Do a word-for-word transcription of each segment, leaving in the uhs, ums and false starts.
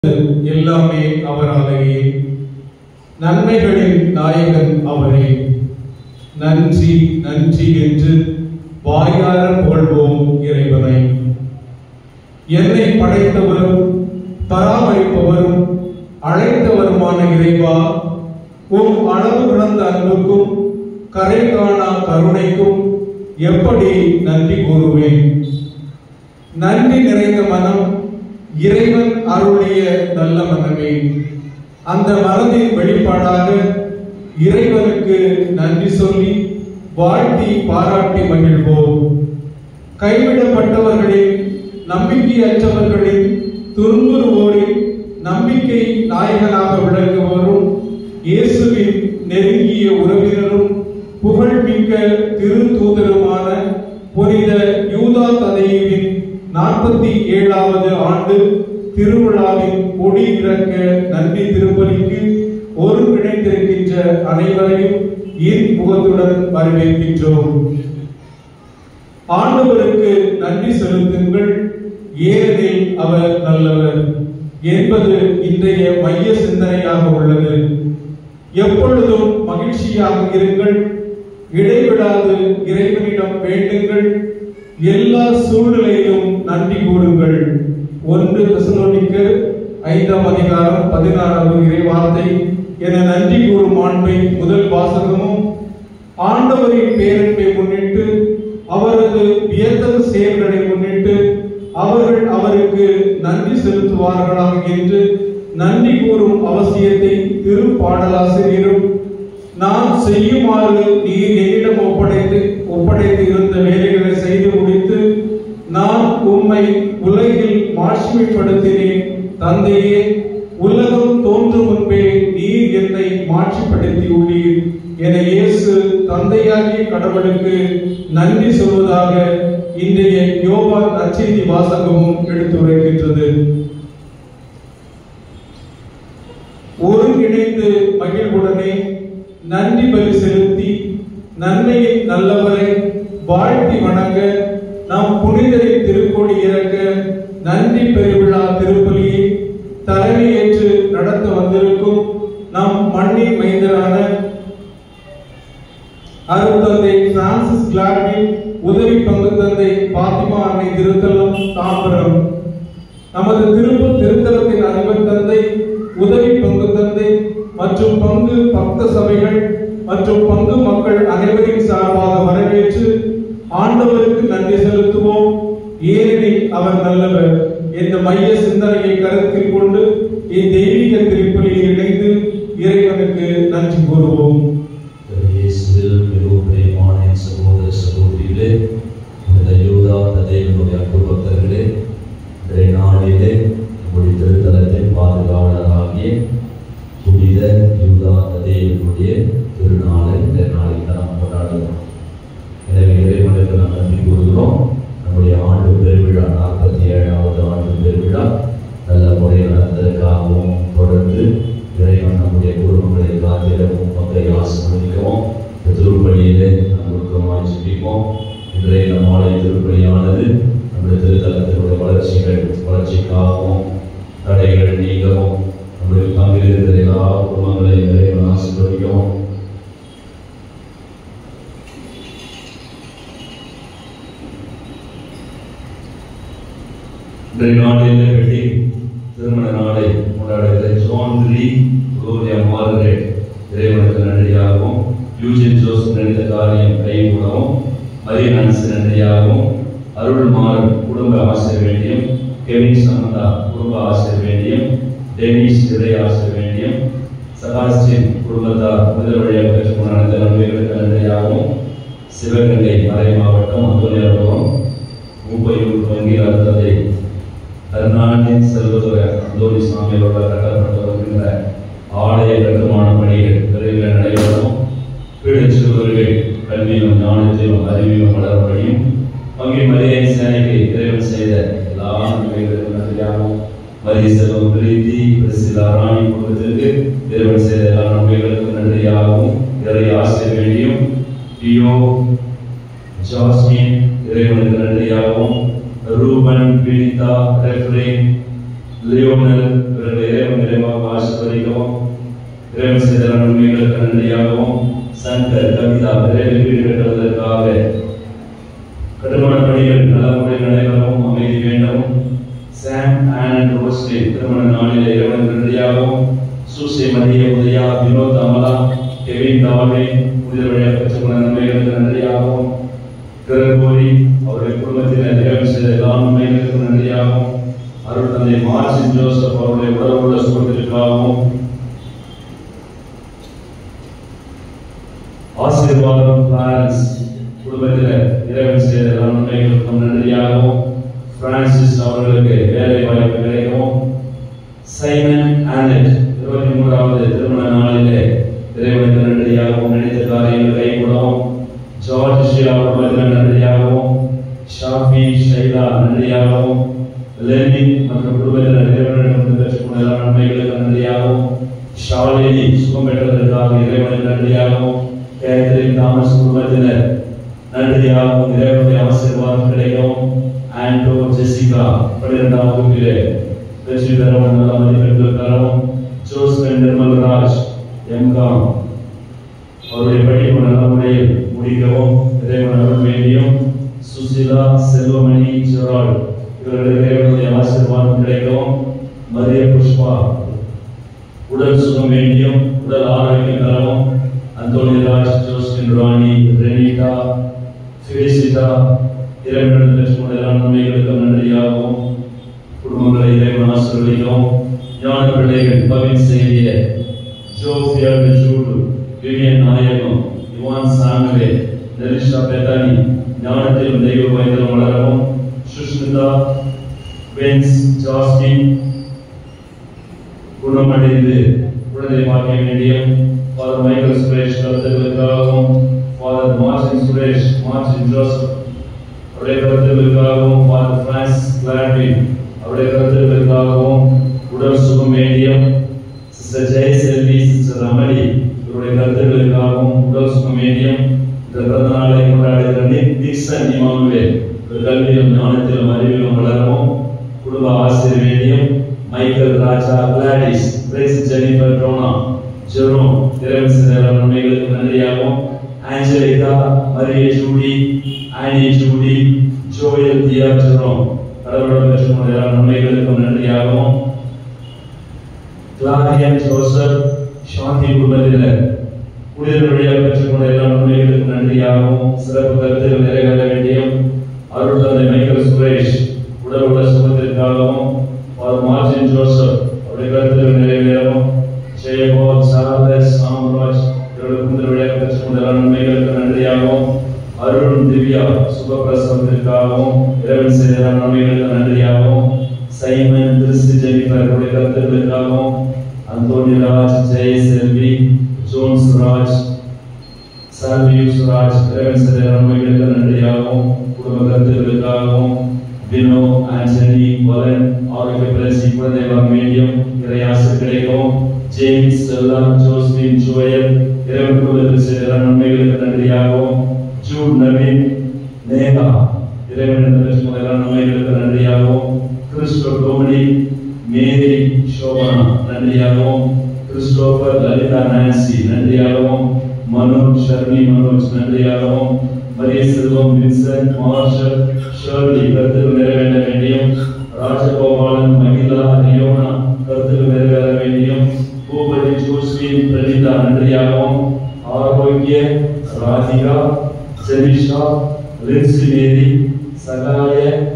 எல்லாமே அவராலேயே. நன்மைகளின் நாயகன் அவரே. நன்றி நன்றி என்று வாயார புகழ்வோம் இறைவனை. என்னை படைத்தவரும் பராமரிப்பவரும் அழைத்தவருமான இறைவா, உம் அளவு கடந்த அன்புக்கும் கரை காணா கருணைக்கும் எப்படி நன்றி கூறுவேன். நன்றி நிறைந்த மனம் இறைவன் அருளிய நல்ல மனமே. அந்த மனதின் வெளிப்பாடாக இறைவனுக்கு நன்றி சொல்லி வாழ்த்தி பாராட்டி மகிழ்வோம். கைவிடப்பட்டவர்களின், நம்பிக்கையற்றவர்களின், துன்புறுவோரின் நம்பிக்கை நாயகனாக விளங்குவரும் இயேசுவின் நெருங்கிய உறவினரும் புகழ்மிக்க திருத்தூதருமான புனித யூதா ததேயுவின் நாற்பத்தி ஏழாவது ஆண்டு திருவிழாவின் கொடி இறக்க நன்றி திருப்பலிக்கு ஒருங்கிணைந்திருக்கின்ற அனைவரையும் இன் முகத்துடன் வரவேற்கின்றோம். ஆண்டவருக்கு நன்றி செலுத்துங்கள், ஏனெனில் அவர் நல்லவர் என்பது இன்றைய மைய சிந்தனையாக உள்ளது. எப்பொழுதும் மகிழ்ச்சியாக இருங்கள், இடைவிடாது இறைவனிடம் வேண்டுங்கள், எல்லா சூழ்நிலையிலும் நன்றி கூறுங்கள். ஒன்று தெசலோனிக்கர் ஐந்தாம் அதிகாரம் பதினாறாவது இறைவார்த்தை என நன்றி கூறும் ஆண்மை முதல் வாசகமும் ஆண்டவரின் பேரன்பை முன்னிட்டு, அவரது வியத்தகு செயல்களை முன்னிட்டு அவர்கள் அவருக்கு நன்றி செலுத்துவார்களாக என்று நன்றி கூறும் அவசியத்தை திருப்பாடலாசிரியரும், நான் செய்யுமாறு நீர் என்னிடம் ஒப்படைத்து ஒப்படைத்து இருந்த வேலைகளை செய்து முடித்து நான் உம்மை உலகில் மாட்சிமைப்படுத்தினேன் தந்தையே, உலகம் தோன்றும் முன்பே நீர் என்னை மாட்சிப்படுத்தி உள்ளீர் என இயேசு தந்தையாகிய கடவுளுக்கு நன்றி சொல்வதாக இன்றைய யோவான் நற்செய்தி வாசகமும் எடுத்துரைக்கின்றது. ஒருங்கிணைந்து மகிழ்வுடனே நன்றி பலி செலுத்தி நன்மையின் நல்லவரை வாழ்த்தி வணங்க நாம் புனிதரின் திருக்கொடி இறக்க நன்றி பெருவிழா திருப்பலியை தலைமையேற்று நடத்த வந்திருக்கும் நம் மண்ணின் மைந்தரான அருட்தந்தை பிரான்சிஸ் கிளார்வின் உதவி பங்கு தந்தை பாத்திமா அன்னை திருத்தலம் தாம்பரம், நமது திருப்பு திருத்தலத்தின் அதிபர் தந்தை, உதவி பங்கு தந்தை மற்றும் பங்கு பக்த சபைகள் மற்றும் பங்கு மக்கள் அனைவரின் சார்பாக வரவேற்று ஆண்டவருக்கு நன்றி செலுத்துவோம், ஏனெனில் அவர் நல்லவர் என்ற மைய சிந்தனையை கருத்தில் கொண்டு இத்தெய்வீக திருப்பலியில் இணைந்து இறைவனுக்கு நன்றி கூறுவோம். சகோதர சகோதரிகளே, யூதா ததேயுவினுடைய அன்பு பக்தர்களே, இன்றைய நாளிலே நம்முடைய திருத்தலத்தின் பாதுகாவலராகிய புனித யூதா ததேயுவினுடைய திருநாளை இந்த நாளில் நாம் கொண்டாடுகிறோம். எனவே இறைவனுக்கு நாம் நன்றி கூறுகிறோம். நம்முடைய ஆண்டு பெருவிழா, நாற்பத்தி ஏழாவது ஆண்டு பெருவிழா நல்ல முறையில் நடந்ததற்காகவும் தொடர்ந்து இறைவன் நம்முடைய குடும்பங்களை காத்திடவும் மக்களை ஆசீர்வதிக்கவும் திருப்பலியிலே நாம் உருக்கமாய் ஜெபிப்போம். இன்றைய நம் ஆலய திருப்பலியானது நம்முடைய திருத்தலத்தினுடைய வளர்ச்சிகள் வளர்ச்சிக்காகவும் தடைகள் நீங்கவும் நம்முடைய பங்கில் இருக்கிற எல்லா குடும்பங்களையும் இறைவன் ஆசீர்வதிக்கவும். இன்றைய நாளில் வெட்டி திருமண நாளை கொண்டாடுகிற ஜான் ரீ குளோரியா மார்கரெட் இறைவனுக்கு நன்றியாகவும், யூஜின் ஜோசப் நினைத்த காரியம் கைகூடவும், மரியனன்ஸ் நன்றியாகவும், அருள்மார் குடும்ப ஆசிரியர் வேண்டியும், கெவின் சமந்தா குடும்ப ஆசிரியர் வேண்டியும், டெனிஸ் இறை ஆசிரியர் வேண்டியும், சபாஸ்டின் குடும்பத்தார் முதல் வழியாக பெற்றுக்கொண்ட அனைத்து நன்மைகளுக்கு நன்றியாகவும், சிவகங்கை மறை மாவட்டம் அந்தோனியாபுரம் மூப்பையூர் வங்கி அர்த்தத்தை கர்நாடின் செல்வதுரை அந்தோனி சாமியோட கட்டப்பட்டு வருகின்ற ஆலய கட்டுமான பணிகள் விரைவில் நடைபெறவும், பீடச்சிறுவர்கள் கல்வியிலும் ஞானத்திலும் அறிவிலும் வளர்படியும், பங்கி மரியை சேனைக்கு இறைவன் செய்த எல்லா நன்மைகளுக்கும் நன்றியாகவும், மரிய செல்வம் பிரீத்தி பிரசிலா ராணி குடும்பத்திற்கு இறைவன் செய்த எல்லா நன்மைகளுக்கும் நன்றியாகவும், இறை ஆசிரியர் வேண்டியும், பியோ ஜாஸ்மின் இறைவனுக்கு நன்றியாகவும், ரூபன், வினிதா, ரெஃப்ரேன், லியோனல் இவர்களை இறைவன் நிறைவாக ஆசீர்வதிக்கவும், இறைவன் செய்த நன்மைகளுக்கு நன்றியாகவும், சங்கர் கவிதா விரைவில் வீடு கட்டுவதற்காக கட்டுமான பணிகள் நல்ல முறையில் நடைபெறவும் அமைதி வேண்டவும், சாம் அண்ட் ரோஸ்லி திருமண நாளில் இறைவன் நன்றியாகவும், சூசை மரிய உதயா வினோத் அமலா கெவின் டாவே புதிய வழியாக பெற்றுக்கொண்ட நன்மைகளுக்கு நன்றியாகவும், கிரகோரி அவருடைய குடும்பத்தில் இறைவன் செய்த எல்லா நன்மைகளுக்கும் நன்றியாகவும், அருள் தந்தை மார்சின் ஜோசப் அவருடைய உடலுள்ள சுகத்திற்காகவும், ஆசீர்வாதம் பிரான்ஸ் குடும்பத்தில் இறைவன் செய்த எல்லா நன்மைகளுக்கும் நன்றியாகவும், பிரான்சிஸ் அவர்களுக்கு வேலை வாய்ப்பு கிடைக்கவும், சைமன் ஆனட் இருபத்தி மூன்றாவது திருமண நாளிலே இறைவனுக்கு நன்றியாகவும், நினைத்த காரியங்கள் கைகூடவும், ஜார்ஜ் ஷியா குடும்பத்தில் நன்றியாகவும், ஷாஃபி ஷைலா நன்றியாகவும், லெனின் மற்றும் குடும்பத்தில் இறைவனிடம் பெற்றுக்கொண்ட எல்லா நன்மைகளுக்கு நன்றியாகவும், ஷாலினி சுகம் பெற்றதற்காக இறைவனுக்கு நன்றியாகவும், கேத்ரின் தாமஸ் குடும்பத்தினர் நன்றியாகவும், இறைவனுடைய ஆசீர்வாதம் கிடைக்கவும், ஆண்டோ ஜெசிகா பன்னிரெண்டாம் வகுப்பிலே வெற்றி பெறவும், நல்ல மதிப்பெண்கள் பெறவும், ஜோஸ்பென் நிர்மல்ராஜ் எம்காம் அவருடைய படிப்பு நல்ல முறையில் முடிக்கவும் இறைவன் அருள் வேண்டியும், சுசிலா செல்வமணி ஜெரால்ட் இவர்களுடைய இறைவனுடைய ஆசீர்வாதம் கிடைக்கவும், மரிய புஷ்பா உடல் சுகம் வேண்டியும் உடல் ஆரோக்கியம் பெறவும், அந்தோனிராஜ் ஜோஸ்பின் ராணி ரெனிகா ஃபெலிசிட்டா இறைவனிடம் பெற்றுக்கொண்ட எல்லா நன்மைகளுக்கும் நன்றியாகவும், குடும்பங்களை இறைவன் ஆசீர்வதிக்கவும், ஞான பிள்ளைகள் பவின் செய்திய ஜோஃபியா ஜூடு விவியன் நாயகம் யுவான் சாமுவே நெலிஷா பெத்தானி ஞானத்திலும் தெய்வ பயத்திலும் வளரவும், சுஷ்மிதா பென்ஸ் ஜாஸ்மின் குணமடைந்து குழந்தை பார்க்க வேண்டியும், ஃபாதர் மைக்கேல் சுரேஷ் கருத்துக்களுக்காகவும், father Martin Suresh Martin Joseph அவருடைய கருத்துக்களுக்காகவும், ஃபாதர் பிரான்சிஸ் கிளாட்வின் அவருடைய கருத்துக்களுக்காகவும், உடல் சுகம் வேண்டியும், சிஸ்டர் ஜெயசெல்வி சிஸ்டர் ரமணி இவருடைய கருத்துக்களுக்காகவும், உடல் சுகம் வேண்டியும், இந்த பிறந்த நாளை கொண்டாடுகிற நிக்சன் இமானுவேல் கல்வியிலும் ஞானத்திலும் அறிவிலும் வளரவும், குடும்ப ஆசிரியர் வேண்டியும், Michael Raja Gladys Price Jennifer Donna Jerome இறைவன் செய்த நன்மைகளுக்கு நன்றியாகவும், Angelica Mariya Judy Annie Judy Joel Diya Jerome கடவுளுடன் பெற்றுக்கொண்ட எல்லா நன்மைகளுக்கும் நன்றியாகவும், கிளாரியன் ஜோசப் சாந்தி குடும்பத்தினர் புனிதர் வழியாக பெற்றுக்கொண்ட எல்லா நன்மைகளுக்கும் நன்றியாகவும், சிறப்பு கருத்துக்கள் நிறைவேற வேண்டியும், அருள் தந்தை மைக்கேல் சுரேஷ் உடல் உள்ள சுகத்திற்காகவும், மார்டின் ஜோசப் அவருடைய கருத்துக்கள் நிறைவேறவும், ஜெயபால் சாரதஸ் சாம்ராஜ் இவருடைய புனிதர் வழியாக பெற்றுக்கொண்ட எல்லா நன்மைகளுக்கு நன்றியாகவும், அருண் திவ்யா சுகப்பிரசவத்திற்காகவும் இறைவன் செய்த எல்லா நன்மைகளுக்கு நன்றியாகவும், சைமன் கிறிஸ்து ஜெனிஃபர் அவருடைய கருத்துக்களுக்காகவும், அந்தோனிராஜ் ஜெயசெல்வி ஜோன்ஸ் ராஜ் சால்வியூஸ் ராஜ் இறைவன் செய்த நன்மைகளுக்கு நன்றியாகவும், குடும்ப கருத்துக்களுக்காகவும், வினோ ஆண்டனி வலன் ஆரோக்கிய பிளஸி குழந்தை வாங்க வேண்டியும், இறையாசை கிடைக்கவும், ஜேம்ஸ் செல்லா ஜோஸ்பின் ஜோயல் இறைவன் குடும்பத்தில் செய்த நன்மைகளுக்கு நன்றியாகவும், ஜூட் நவீன் நேகா இறைவனிடம் பெற்றுக்கொண்ட எல்லா நன்மைகளுக்கு நன்றியாகவும், கிறிஸ்டோ டோமனி மேரி சோபனா நன்றியாகவும், கிறிஸ்டோபர் லலிதா நான்சி நன்றியாகவும், மனோஜ் ஷர்மி மனோஜ் நன்றியாகவும், Mariya Selvam Vincent Marshall Shirley கருத்துக்கள் நிறைவேற வேண்டியும், ராஜகோபாலன் மகிழா ரியோனா கருத்துக்கள் நிறைவேற வேண்டியும், பூபதி ஜோஸ்பின் பிரணிதா நன்றியாகவும், ஆரோக்கிய ராதிகா ஜெனிஷா லின்சி மேரி சகாய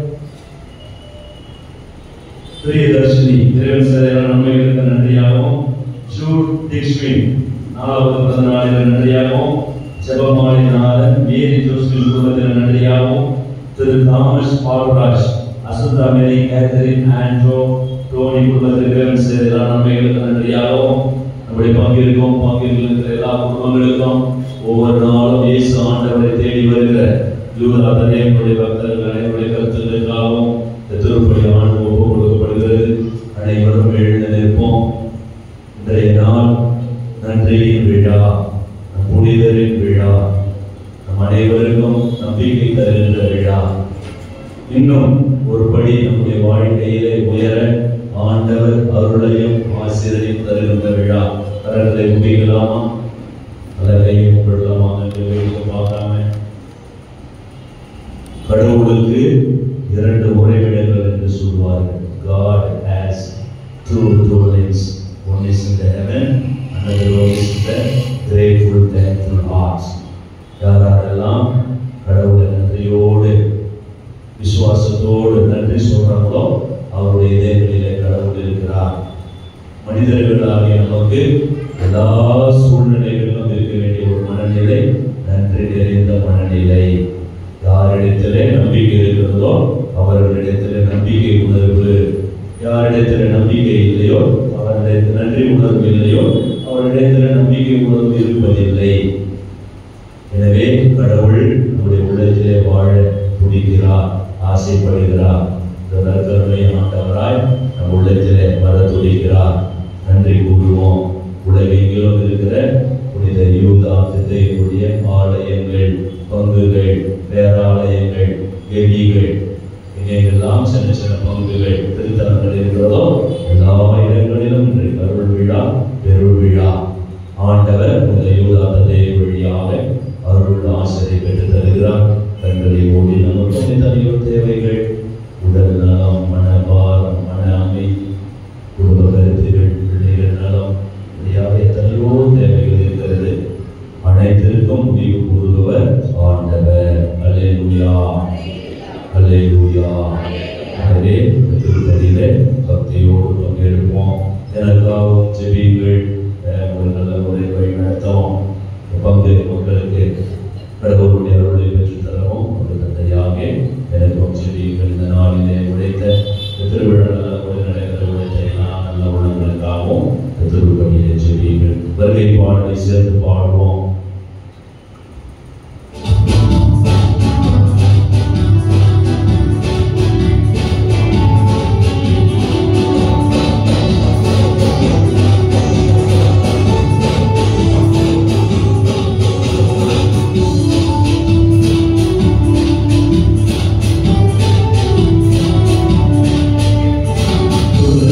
பிரியதர்ஷினி இறைவன் செய்த நன்மைகளுக்கு நன்றியாகவும், ஜூட் டிக்ஸ்வின் நாலாவது பிறந்த நாளில் நன்றியாகவும், ஜெபமாலை நாதன் மேரி ஜோஸ்பின் குடும்பத்தில் நன்றியாகவும், திரு தாமஸ் பால்ராஜ் அசுதா மேரி கேத்தரின் ஆண்ட்ரோ டோனி குடும்பத்தில் இறைவன் செய்த எல்லா நன்மைகளுக்கு நன்றியாகவும், நம்முடைய பங்கிற்கும் பங்கில் இருக்கிற எல்லா குடும்பங்களுக்கும் ஒவ்வொரு நாளும் இயேசு ஆண்டவரை தேடி வருகிற யூதா தந்தையுடைய பக்தர்கள் அனைவருடைய கருத்துக்களுக்காகவும் இந்த திருப்பலி ஆண்டு ஒப்பு கொடுக்கப்படுகிறது. அனைவரும் எழுந்து நிற்போம். இன்றைய நாள் நன்றியின் விழா, நம் புனிதரின் விழா, நம் அனைவருக்கும் நம்பிக்கை தருகின்ற விழா. இன்னும் ஒரு படி நம்முடைய வாழ்க்கையிலே உயர ஆண்டவர் அருளையும் ஆசீரையும் தருகின்ற விழா. கரங்களை முடிக்கலாமா? அழகையும் கொள்ளலாமா? பார்க்காம கடவுளுக்கு இரண்டு உறைவிடங்கள் என்று சொல்வார்கள். God has two dwellings. One is in the heaven, another one is in the grateful, thankful hearts. யாரெல்லாம் கடவுளை நன்றியோடு விசுவாசத்தோடு நன்றி சொல்றாங்களோ அவருடைய இதயங்களிலே கடவுள் இருக்கிறார். மனிதர்களாகிய நமக்கு எல்லா சூழ்நிலைகளிலும் இருக்க வேண்டிய ஒரு மனநிலை நன்றி நிறைந்த மனநிலை. யாரிடத்திலே நம்பிக்கை இருக்கிறதோ அவர்களிடத்திலே நம்பிக்கை உணர்வு, யாரிடத்திலே நம்பிக்கை இல்லையோ அவரிடத்தில் நன்றி உணர்வு இல்லையோ அவரிடத்தில் நம்பிக்கை உணர்வு இருப்பதில்லை. எனவே கடவுள் நம்முடைய உள்ளத்திலே வாழ துடிக்கிறார், ஆசைப்படுகிறார். கருணை ஆண்டவராய் நம் உள்ளத்திலே வர துடிக்கிறார். நன்றி கூறுவோம். உலகெங்கிலும் இருக்கிற புனித யூதா தித்தையுடைய ஆலயங்கள், பங்குகள், பேராலயங்கள், கெபிகள், இங்கெல்லாம் சின்ன சின்ன பங்குகள், திருத்தலங்கள் இருக்கிறதோ எல்லா இடங்களிலும் இன்றைக்கு அருள் விழா, பெருள் விழா. ஆண்டவர் புனித யூதா தித்தை வழியாக அருள் ஆசிரியை பெற்று தருகிறார். கண்களை ஓடி நமக்கு தனியோ தேவைகள், உடல் நலம், மனபாரம், மன அமைதி, குடும்ப கருத்துகள், பிள்ளைகள் நலம், இப்படியாக எத்தனையோ தேவைகள் இருக்கிறது. அனைத்திற்கும் முடிவு கூறுபவர் ஆண்டவர். அல்லேலூயா, அல்லேலூயா. எனவே திருப்பதியிலே பக்தியோடு பங்கெடுப்போம். எனக்காகவும் ஜெபியுங்கள். ஒரு நல்ல முறை வழி நடத்தவும் பங்கு மக்களுக்கு கடவுளுடைய அருளை பெற்று தரவும் ஒரு தந்தையாக எனக்கும் ஜெபியுங்கள். இந்த நாளிலே உழைத்த திருவிழா நல்ல முறை நடைபெற உழைத்த எல்லா நல்ல உள்ளங்களுக்காகவும் திருப்பதியிலே ஜெபியுங்கள். வருகை பாடலை சேர்த்து பாடுவோம்.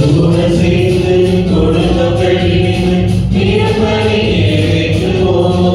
கொடுத்த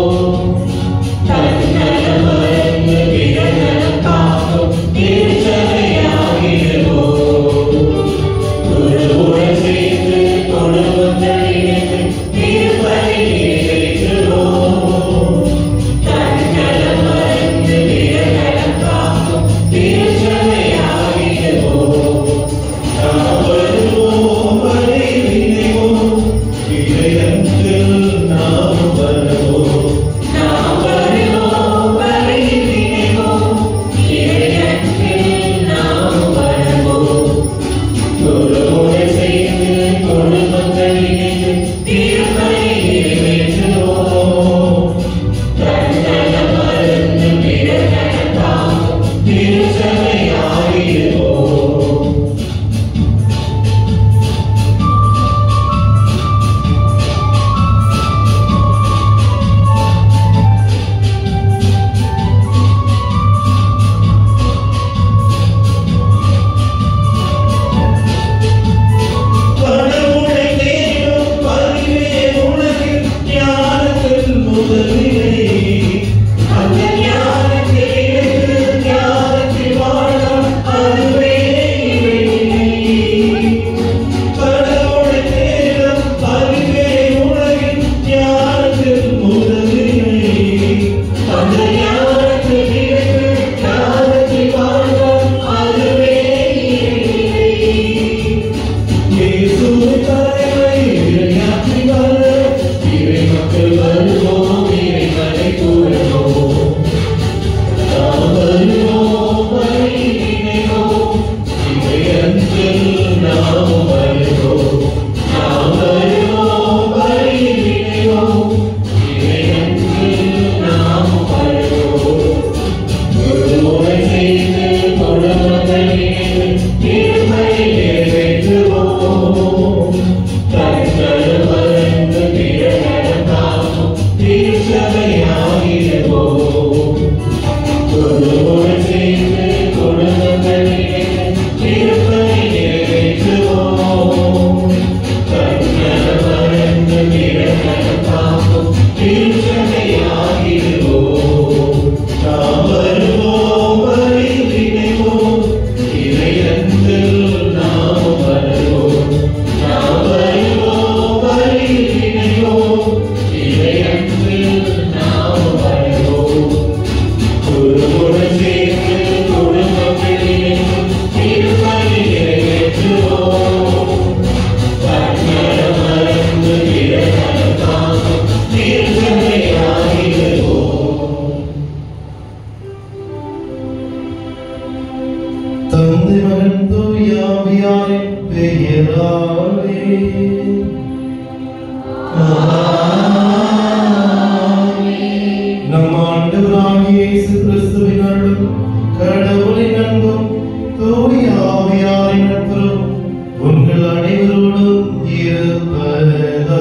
நம் ஆண்டவராகிய இயேசு கிறிஸ்துவின் அருளும் கடவுளின் அன்பும் தூய ஆவியாரின் நட்பும் உங்கள் அனைவரோடும் இருப்பதாக.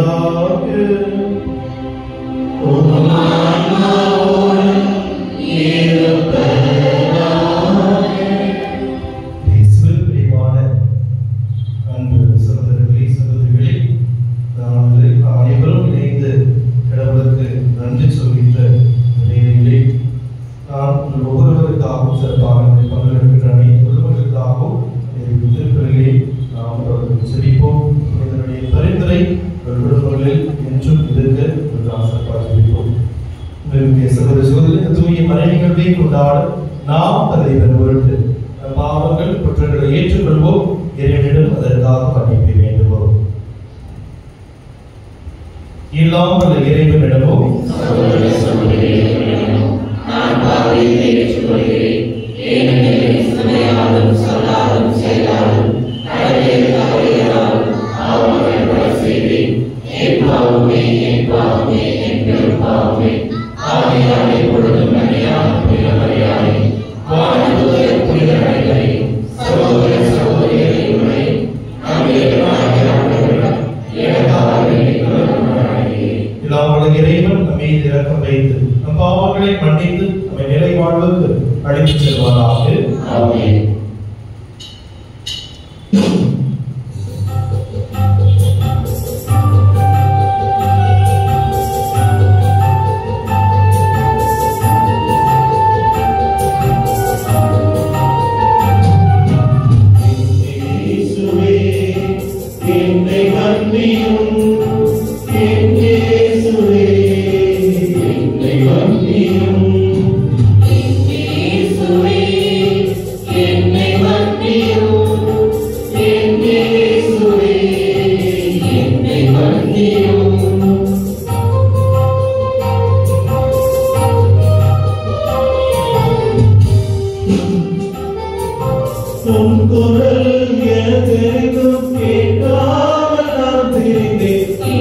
இயேசுவில் பிரியமான அன்பு சகோதரர்களே, சகோதரிகளே, நாம் அனைவரும் இணைந்து கடவுளுக்கு நன்றி சொல்கின்ற நிலையிலே நாம் ஒவ்வொருவருக்காகவும் சிறப்பாக பங்கெடுக்கின்ற அனைத்து குடும்பங்களுக்காகவும் திருப்பலிலே நாம் செபிப்போம். இதனுடைய பரிந்துரை குடும்பங்களில் என்றும் இருக்க என்று ஆசைப்பாக செபிப்போம். சகோதர சகோதரி, தூய மறைநிகழ்வை கொண்டாட நாம் தலைவர் பொருட்டு பாவங்கள் குற்றங்களை ஏற்றுக்கொள்வோம். இறைவனிடம் அதற்காக மன்னிப்பை வேண்டுவோம். இல்லாமல் இறைவனிடமும் நான் பாவியை ஏற்றுக்கொள்கிறேன். ஏனெனில் சிந்தையாலும் சொல்லாலும் செயலாலும் கடலில் தவறியதாலும் பாவங்கள் பல செய்தேன். என் பாவமே, என் பாவமே, என் பெரும் பாவமே. ஆகையால் எப்பொழுதும் நன்மையான புனிதமரியாதை வானதூதர் புனிதர்களே, சகோதர சகோதரிகளை இறைவன் நம்மை இறக்கம் வைத்து நம் பாவங்களை மன்னித்து நம்மை நிலை வாழ்வுக்கு அழைத்து செல்வாராக. ஆமென். குரல் எனக்கும் கேட்காமல் நான் தெரிந்தேன்.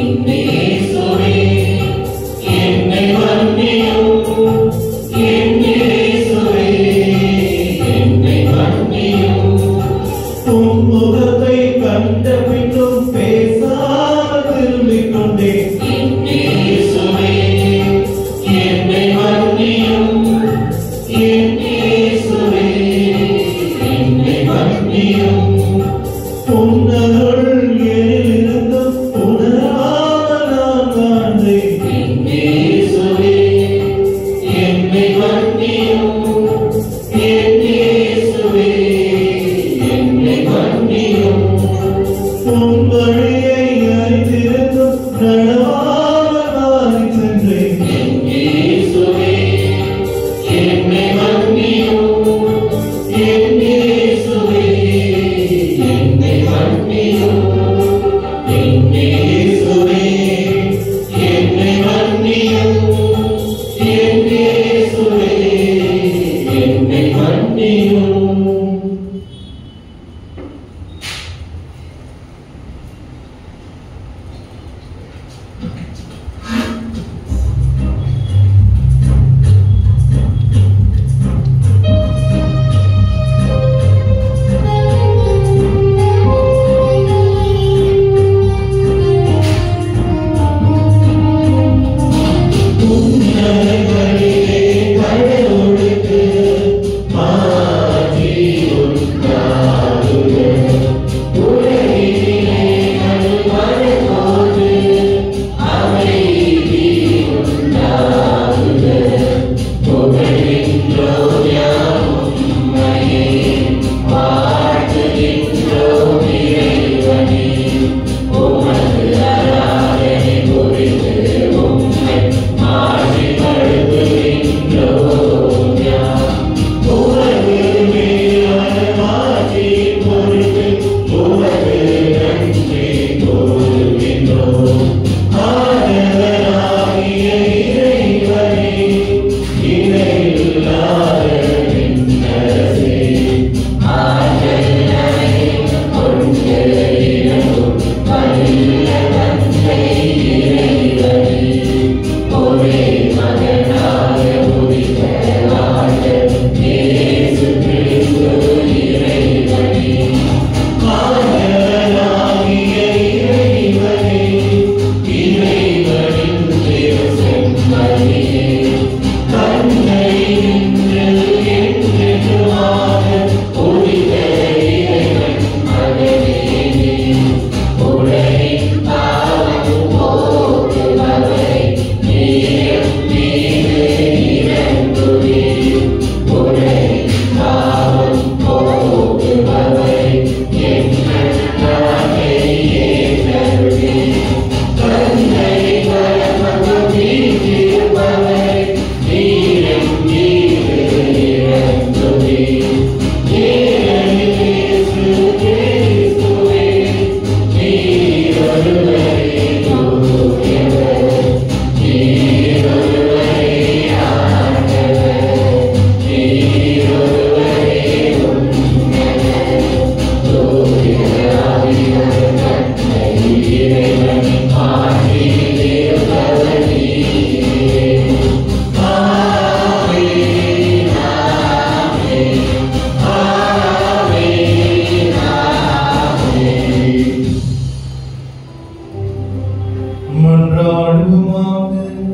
மன்றாடுவோமாக.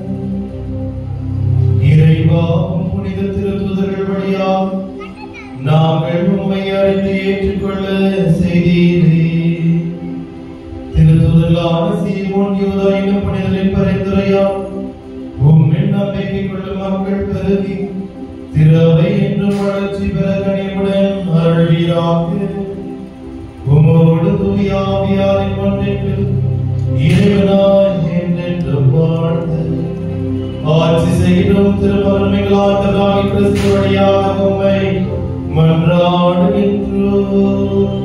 இறைவா, புனித திருத்தூதர்கள் வழியாக நாங்கள் உம்மை அறிந்து ஏற்றுக்கொள்ள செய்தீரே. திருத்தூதர்களான சீமோன், யூதா என்னும் புனிதரின் பரிந்துரையால் உம்மில் நம்பிக்கை கொள்ளும் மக்கள் பெருகி திரவை என்றும் வளர்ச்சி பெற கனிவுடன் அருள்வீராக. உமோடு தூய ஆவியாரின் ஒன்றில் இறைவனாய் என்றென்றும் வாழ்ந்து ஆட்சி செய்யும் திருமருமைகளாக கிறிஸ்து வழியாக உம்மை மன்றாடுகின்றோம்.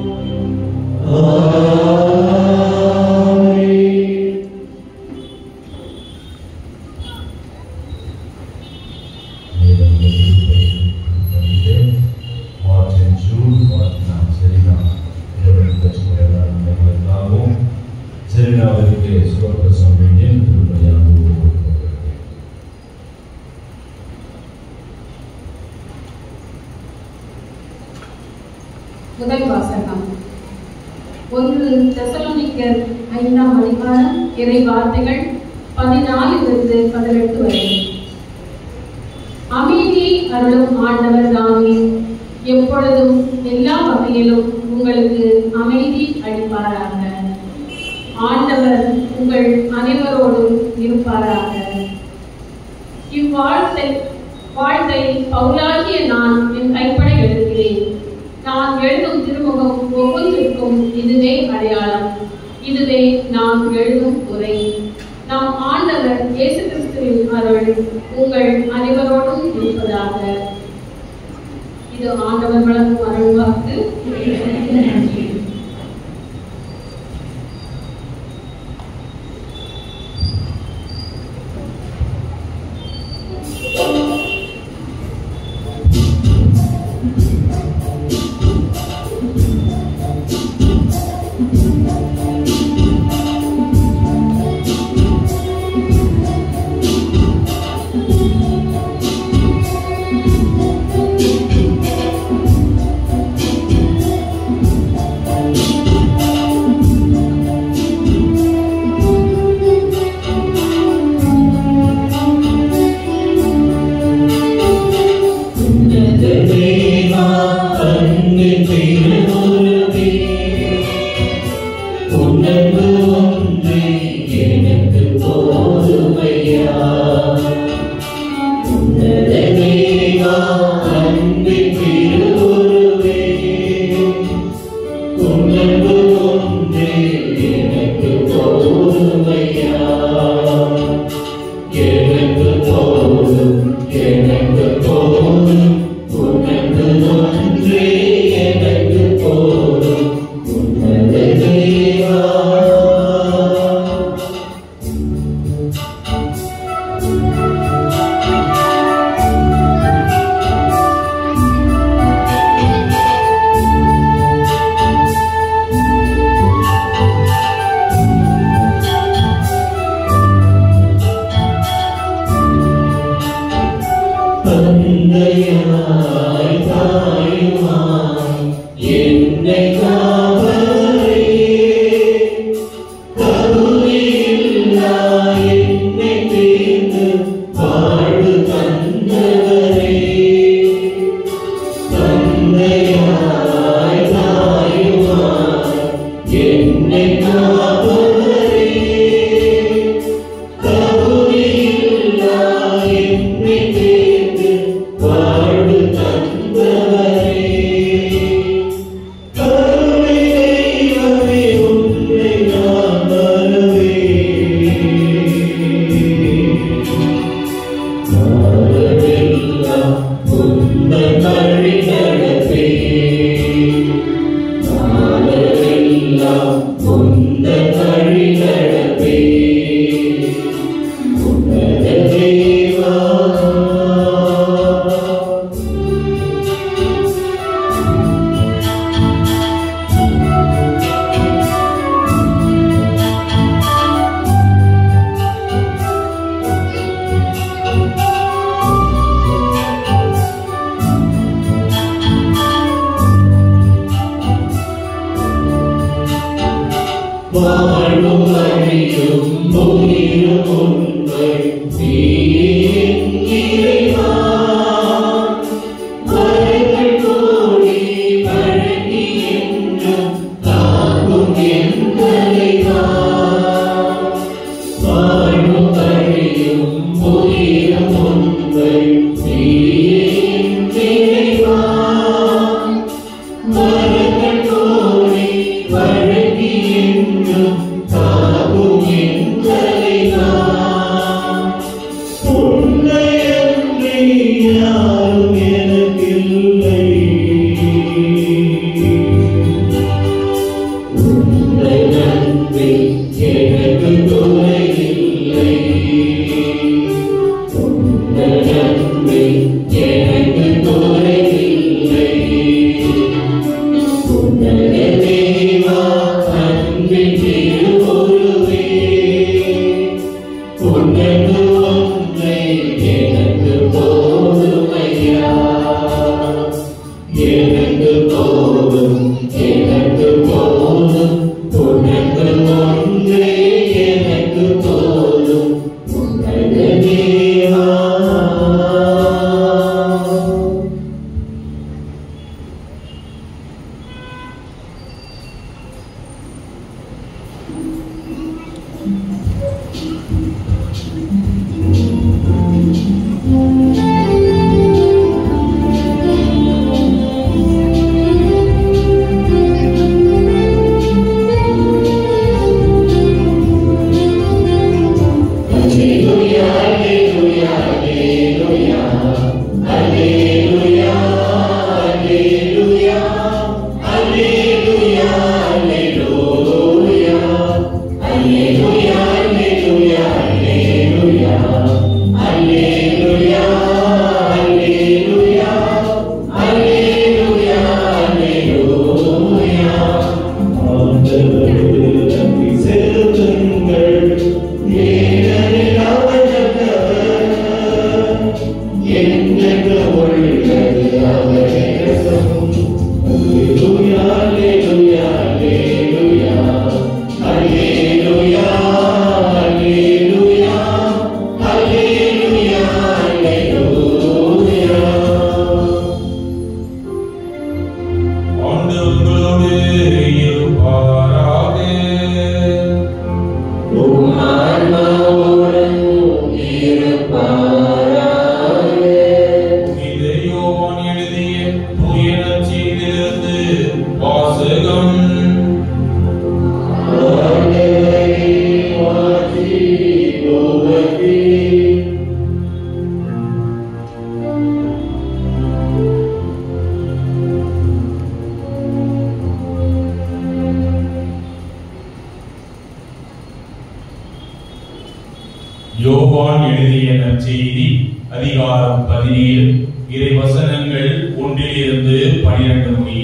முதல் வாசகம். ஒன்று தெசலோனிக்கர் ஐந்தாம் அதிகாரம் இறை வார்த்தைகள் பதினாலிலிருந்து பதினெட்டு வரை. அமைதியை அருளும் ஆண்டவர் தாமே எப்பொழுதும் எல்லா வகையிலும் உங்களுக்கு அமைதி அளிப்பாராக. ஆண்டவர் உங்கள் அனைவரோடும் இருப்பாராக. இவ்வாழ்த்தை வாழ்த்தை பவுலாகிய நான் என் கைப்பட எழுதுகிறேன். நான் எழுதும் திருமுகம் ஒவ்வொன்றிற்கும் இதுவே அடையாளம், இதுவே நான் எழுதும் உரை. நம் ஆண்டவர் இயேசு கிறிஸ்துவின் அருள் உங்கள் அனைவரோடும் இருப்பதாக. இது ஆண்டவர் வழங்கும் அருள்வாக்கு. Wow. யோவான் எழுதிய நற்செய்தி அதிகாரம் பதினேழு இறை வசனங்கள் ஒன்றிலிருந்து பனிரெண்டு முடிய.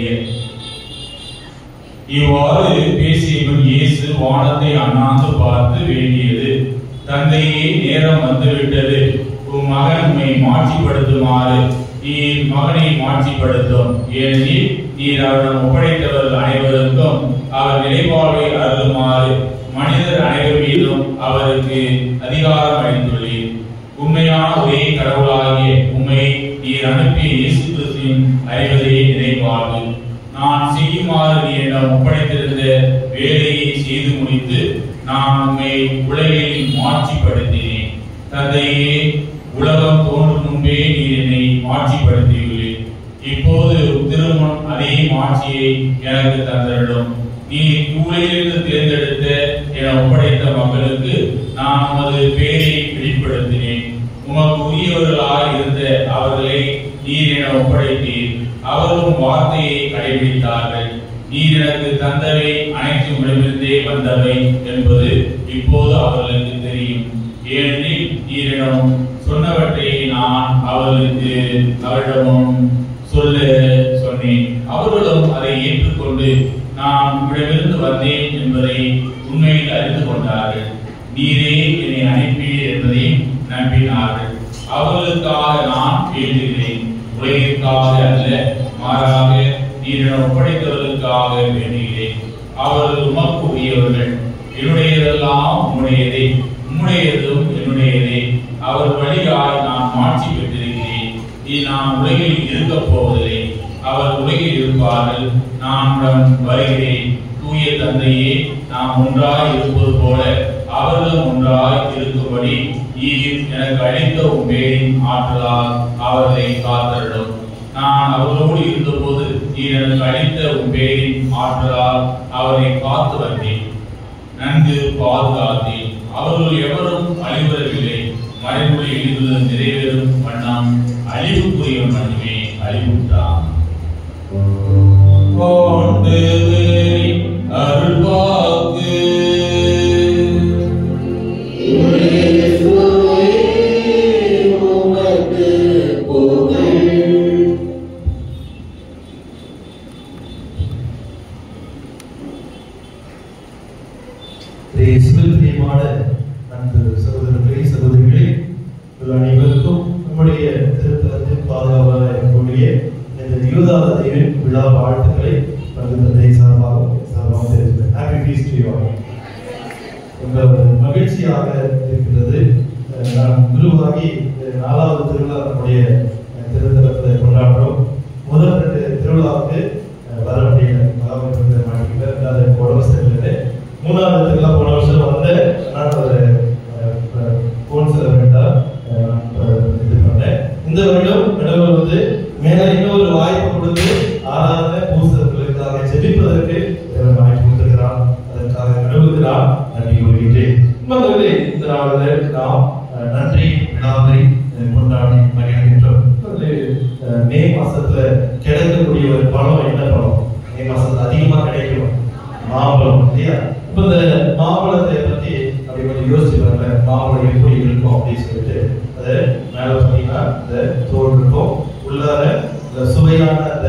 இவ்வாறு பேசியவன் இயேசு வானத்தை அண்ணாந்து பார்த்து வேண்டியது, தந்தையே, நேரம் வந்துவிட்டது. உம் மகன் உம்மை மாட்சிப்படுத்துமாறு நீர் மகனை மாட்சிப்படுத்தும். ஏனெனில் நீர் அவரிடம் ஒப்படைத்தவர்கள் அனைவருக்கும் அவர் நிலைவாழ்வை அருளுமாறு மனிதர் அனைவர் மீதும் அவருக்கு அதிகாரம் அளித்துள்ளீர். உண்மையான ஒரே கடவுளாகிய உம்மை நீர் அனுப்பிய இயேசு கிறிஸ்துவின் அறிவதே நிலைவாழ்வு. நான் செய்யுமாறு நீ என்னிடம் ஒப்படைத்திருந்த வேலையை செய்து முடித்து நான் உம்மை உலகில் மாட்சிப்படுத்தினேன். தந்தையே, உலகம் தோன்றும் முன்பே நீர் என்னை மாட்சிப்படுத்தியுள்ளீர். இப்போது திருமணம் அதே மாட்சியை எனக்கு தந்தரிடும். நீ உலகிலிருந்து தேர்ந்தெடுத்த என ஒப்படைத்த மக்களுக்கு நான் உமது பெயரை வெளிப்படுத்தினேன். உமக்கு உரியவர்களாக இருந்த அவர்களை நீர் என ஒப்படைத்தீர். அவரும் வார்த்தையை கடைபிடித்தார்கள். நீர் எனக்கு தந்தவை அனைத்தும் இடமிருந்தே வந்தவை என்பது இப்போது அவர்களுக்கு தெரியும். ஏனெனில் நீரிடம் சொன்னவற்றை நான் அவர்களுக்கு அவரிடமும் சொல்ல சொன்னேன். அவர்களும் அதை ஏற்றுக்கொண்டு நான் உங்களிடமிருந்து வந்தேன் என்பதை உண்மையில் அறிந்து கொண்டார்கள். நீரே என்னை அனுப்பீர் என்பதை நம்பினார்கள். அவர்களுக்காக நான் வேண்டுகிறேன், உலகிற்காக அல்ல, மாறாக நீரிடம் ஒப்படைத்தவர்களுக்காக வேண்டுகிறேன். அவர்கள் உமக்கு உரியவர்கள். என்னுடையதெல்லாம் உம்முடையதே, உம்முடையதும் என்னுடையதே. அவர் வழியாய் நான் மாட்சி பெற்றிருக்கிறேன். நீ நான் உலகில் இருக்கப் போவதில்லை. அவர் உலகில் இருப்பார்கள், நான் வருகிறேன். தூய தந்தையே, நாம் ஒன்றாய் இருப்பது போல அவர்களும் ஒன்றாய் இருக்கும்படி நீர் எனக்கு அளித்த உம்பேரின் ஆற்றலால் அவர்களை காத்தருடும். நான் அவர்களோடு இருந்தபோது நீர் எனக்கு அளித்த உம்பேரின் ஆற்றலால் அவரை காத்து வந்தேன், நன்கு பாதுகாத்தேன். அவர்கள் எவரும் அழிவரவில்லை. மறைமொழி எழுதுவது நிறைவேறும் வண்ணம் அழிவுக்குரிய மட்டுமே அழிவுட்டான். அருள்வாக்கு சகோதரர்களே, சகோதரிகளே, அனைவருக்கும் நம்முடைய திருத்தலத்தில் பாதுகாவலாக இருக்கக்கூடிய இந்த யூதாதேவின் விழா வாழ்த்துக்களை தந்தை சார்பாக சார்பாக தெரிவிக்கிறேன். Happy feast to you all. ரொம்ப மகிழ்ச்சியாக இருக்கிறது. நான் குருவாகி நாலாவது திருவிழா நம்முடைய திருத்தலத்தை கொண்டாடுறோம். முதல் ரெண்டு திருவிழாவுக்கு வர முடியல, மாட்டிக்கிட்ட, ரெண்டாவது உடம்பு சரியில்லை. மூணாவது திருவிழா போன வருஷம் வந்து நான் ஒரு நாளில் நாம் நன்றி விழாவை கொண்டாடி மகிழ்கின்றோம். மே மாசத்துல கிடைக்கக்கூடிய ஒரு பழம் என்ன பழம்? மே மாசத்துல அதிகமா கிடைக்கும் மாம்பழம் இல்லையா? இப்ப இந்த மாம்பழத்தை பத்தி அப்படி கொஞ்சம் யோசிச்சுக்கோங்க. மாம்பழம் எப்படி இருக்கும் அப்படின்னு சொல்லிட்டு அது மேல பார்த்தீங்கன்னா இந்த தோல் இருக்கும், உள்ளார இந்த சுவையான அந்த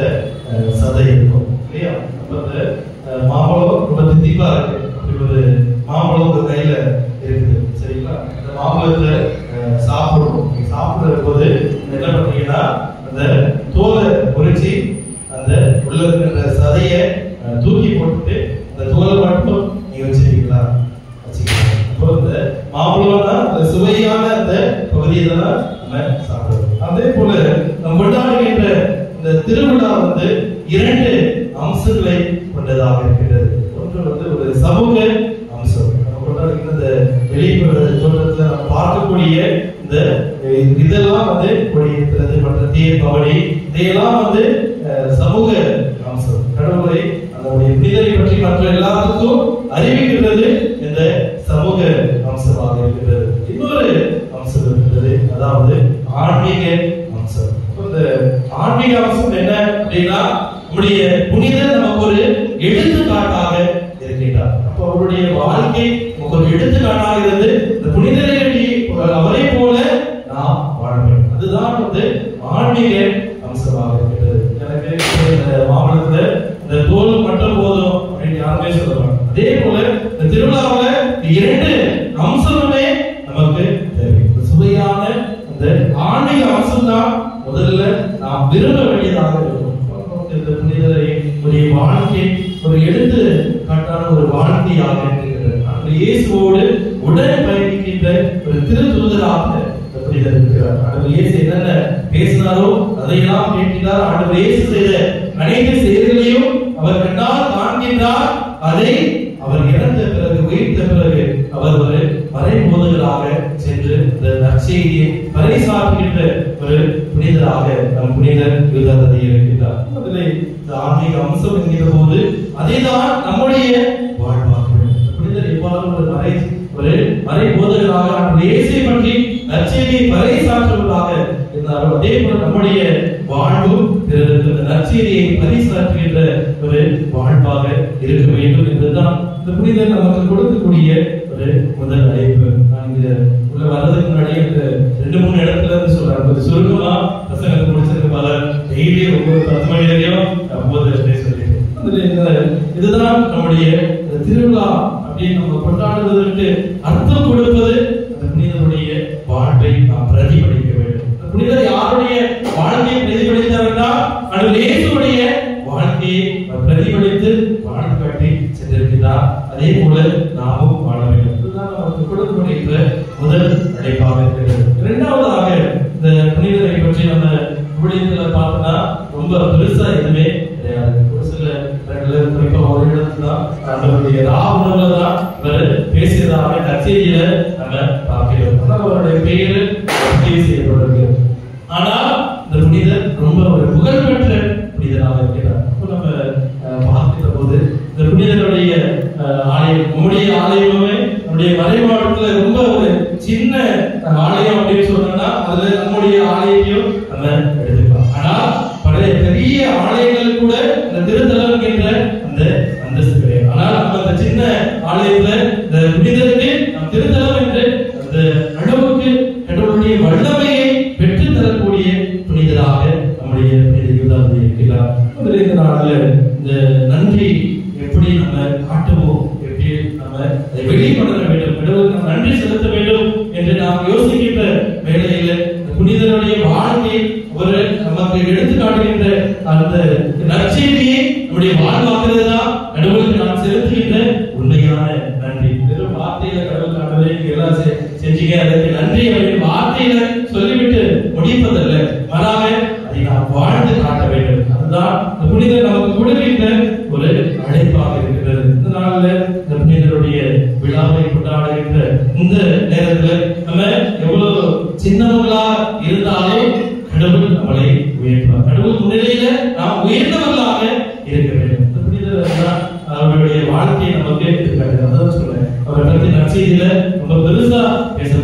சதை இருக்கும் இல்லையா? அப்ப இந்த மாம்பழம் ரொம்ப தித்திப்பா இருக்கு. அப்படி ஒரு மாம்பழம் உங்க கையில இருக்குது சரிங்களா? இந்த மாம்பழத்தை சாப்பிடணும். சாப்பிடுற போது என்ன பண்ணீங்கன்னா அந்த தோலை பொறிச்சு அந்த உள்ள இருக்கிற சதையை தூக்கி போட்டுட்டு அந்த தோலை மட்டும் நீங்க வச்சிருக்கீங்களா? வச்சுக்கலாம். அப்போ இந்த மாம்பழம்னா அந்த சுவையான அந்த பகுதியை தான் நம்ம சாப்பிடுறோம். அதே போல நம்ம கொண்டாடுகின்ற இந்த திருவிழா வந்து இரண்டு அம்சங்களை கொண்டதாக இருக்கிறது. ஒன்று வந்து ஒரு சமூக அம்சம். நம்ம கொண்டாடுகின்ற இந்த வெளிப்புற தோற்றத்துல நம்ம பார்க்கக்கூடிய இந்த இதெல்லாம் வந்து கொடியேற்றுறது மற்ற தேர் பவனி இதையெல்லாம் வந்து சமூக அம்சம். கடவுளை நம்முடைய புனிதரை பற்றி மற்ற எல்லாத்துக்கும் அறிவிக்கிறது இந்த சமூக அம்சமாக இருக்கிறது. இன்னொரு அம்சம் இருக்கிறது, அதாவது ஆன்மீக அம்சம். இந்த ஆன்மீக அம்சம் என்ன அப்படின்னா நம்முடைய புனிதர் நமக்கு ஒரு எடுத்துக்காட்டாக இருக்கின்றார். அப்போ அவருடைய வாழ்க்கை நமக்கு ஒரு எடுத்துக்காட்டாக இருந்து இந்த புனிதரை அவரை போல நாம் வாழ வேண்டும். அதுதான் வந்து ஆன்மீக அம்சமாக இருக்கிறது. எனக்கு இந்த மாவட்டத்துல இந்த தோல் மட்டும் போதும் அப்படின்னு யாருமே சொல்லுவாங்க. அதே போல இந்த திருவிழாவில் இரண்டு அம்சமுமே நமக்கு தேவை. சுவையான அந்த ஆன்மீக அம்சம் தான் முதல்ல நாம் விரும்ப வேண்டியதாக இருக்கும். இந்த புனிதரை ஒரு வாழ்க்கை ஒரு எடுத்து காட்டான ஒரு வாழ்க்கையாக இருக்கிறது. இயேசுவோடு உடன் பயணிக்கின்ற ஒரு திருத்தூதராக புனிதர் இருக்கிறார். ஆண்டவர் இயேசு என்னென்ன பேசினாரோ அதையெல்லாம் கேட்கிறார். ஆண்டவர் இயேசு செய்த அனைத்து செயல்களையும் அவர் கண்ணால் காண்கின்றார். அதை அவர் இறந்த பிறகு உயிர்த்த பிறகு அவர் ஒரு மறைபோதகராக சென்று இந்த நற்செய்தியை பறைசாற்றுகின்ற ஒரு புனிதராக நம் புனிதர் யூதாசை இருக்கின்றார். அதிலே இந்த ஆன்மீக அம்சம் என்கிற போது அதைதான் நம்முடைய வாழ்வாக புனிதர் எவ்வாறு ஒரு மறை ஒரு மறைபோதகராக இயேசை பற்றி நற்செய்தியை பறைசாற்றுவதாக இருந்தாரோ அதே போல நம்முடைய வாழ்வும் பிறருக்கு இந்த நற்செய்தியை பறைசாற்றுகின்ற ஒரு வாழ்வாக இருக்க வேண்டும் என்பதுதான் இந்த புனிதர் நமக்கு கொடுக்கக்கூடிய ஒரு முதல் அழைப்பு. நான் இங்க உள்ள வர்றதுக்கு முன்னாடி இந்த ரெண்டு மூணு இடத்துல இருந்து சொல்றாங்க. சுருக்கமா பசங்களுக்கு முடிச்சிருக்க பல டெய்லி ஒவ்வொரு பத்து மணி வரையும் போது சொல்லிட்டு இதுதான் நம்முடைய திருவிழா அப்படின்னு நம்ம கொண்டாடுவதற்கு அர்த்தம் கொடுப்பது அந்த புனிதருடைய வாழ்வை நாம் பிரதிபலிக்க வேண்டும். புனிதர் யாருடைய வாழ்க்கையை பிரதிபலித்தார் என்றால் அது இயேசுவுடைய வாழ்க்கையை பிரதிபலித்து வாழ்ந்து காட்டி சென்றிருக்கிறார். அதே போல நாமும் வாழ வேண்டும். இதுதான் நமக்கு கொடுக்கப்படுகின்ற முதல் அழைப்பாக இருக்கிறது. இரண்டாவதாக இந்த புனிதரை பற்றி நம்ம ஊழியத்துல பார்த்தோம்னா ரொம்ப பெருசா எதுவுமே கிடையாது. ஒரு சில குறிப்பா ஒரு இடத்துல தான் அவருடைய ராவணங்கள தான் இவர் பேசியதாக நற்செய்தியில நம்ம பார்க்கிறோம். ஆனால் அவருடைய பெயரு செய்யப்படுகிறது. ஆனால் இந்த புனிதர் ரொம்ப ஒரு புகழ்பெற்ற புனிதராக இருக்கிறார். அப்போ நம்ம பார்க்கிற போது இந்த புனிதருடைய ஆலயம் நம்முடைய ஆலயமே நம்முடைய மறைமாவட்டத்துல ரொம்ப ஒரு சின்ன ஆலயம் அப்படின்னு சொன்னோம்னா அதுல நம்முடைய ஆலயத்தையும் நம்ம எடுத்துக்கலாம். ஆனா பழைய பெரிய ஆலயங்கள் கூட இந்த திருத்தலம் என்ற அந்த அந்தஸ்து கிடையாது. ஆனால் நம்ம அந்த சின்ன ஆலயத்துல இந்த புனிதருக்கு நம் திருத்தலம் என்று அந்த அளவுக்கு கடவுளுடைய வல்லமையை பெற்று தரக்கூடிய புனிதராக நம்முடைய புனித யூதாசை இருக்கிறார். இந்த நாளில் இந்த நன்றி எப்படி நம்ம காட்டுவோம், எப்படி நம்ம அதை வெளிப்படுத்த வேண்டும், கடவுளுக்கு நம்ம நன்றி செலுத்த வேண்டும் என்று நாம் யோசிக்கின்ற வேளையில புனிதருடைய வாழ்க்கை ஒரு நமக்கு எடுத்து காட்டுகின்ற அந்த நற்செய்தியை நம்முடைய வாழ்வாக்குறது தான் கடவுளுக்கு நாம் செலுத்துகின்ற உண்மையான நன்றி. வெறும் வார்த்தையில கடவுள் ஆண்டவரே எல்லாம் செஞ்சீங்க அதற்கு நன்றி அப்படின்னு வார்த்தையில சொல்லிவிட்டு முடிப்பதல்ல, மாறாக அதை நாம் வாழ்ந்து காட்ட வேண்டும். அதுதான் இந்த புனிதர் நமக்கு கொடுக்கின்ற ஒரு அழைப்பாக இருக்கிறது. இந்த நாளில் இந்த புனிதருடைய விழாவை கொண்டாடுகின்ற இந்த நேரத்தில் நம்ம எவ்வளவு சின்னவங்களா இருந்தாலும் கடவுள் நம்மளை உயர்த்துவார். கடவுள் முன்னிலையில நாம் உயர்ந்தவர்களாக இருக்க வேண்டும். இந்த புனிதர் அவருடைய வாழ்க்கையை நமக்கு இருக்காது. அதான் சொல்றேன், அவரை பற்றி நற்செய்தியில ரொம்ப பெருசா பேச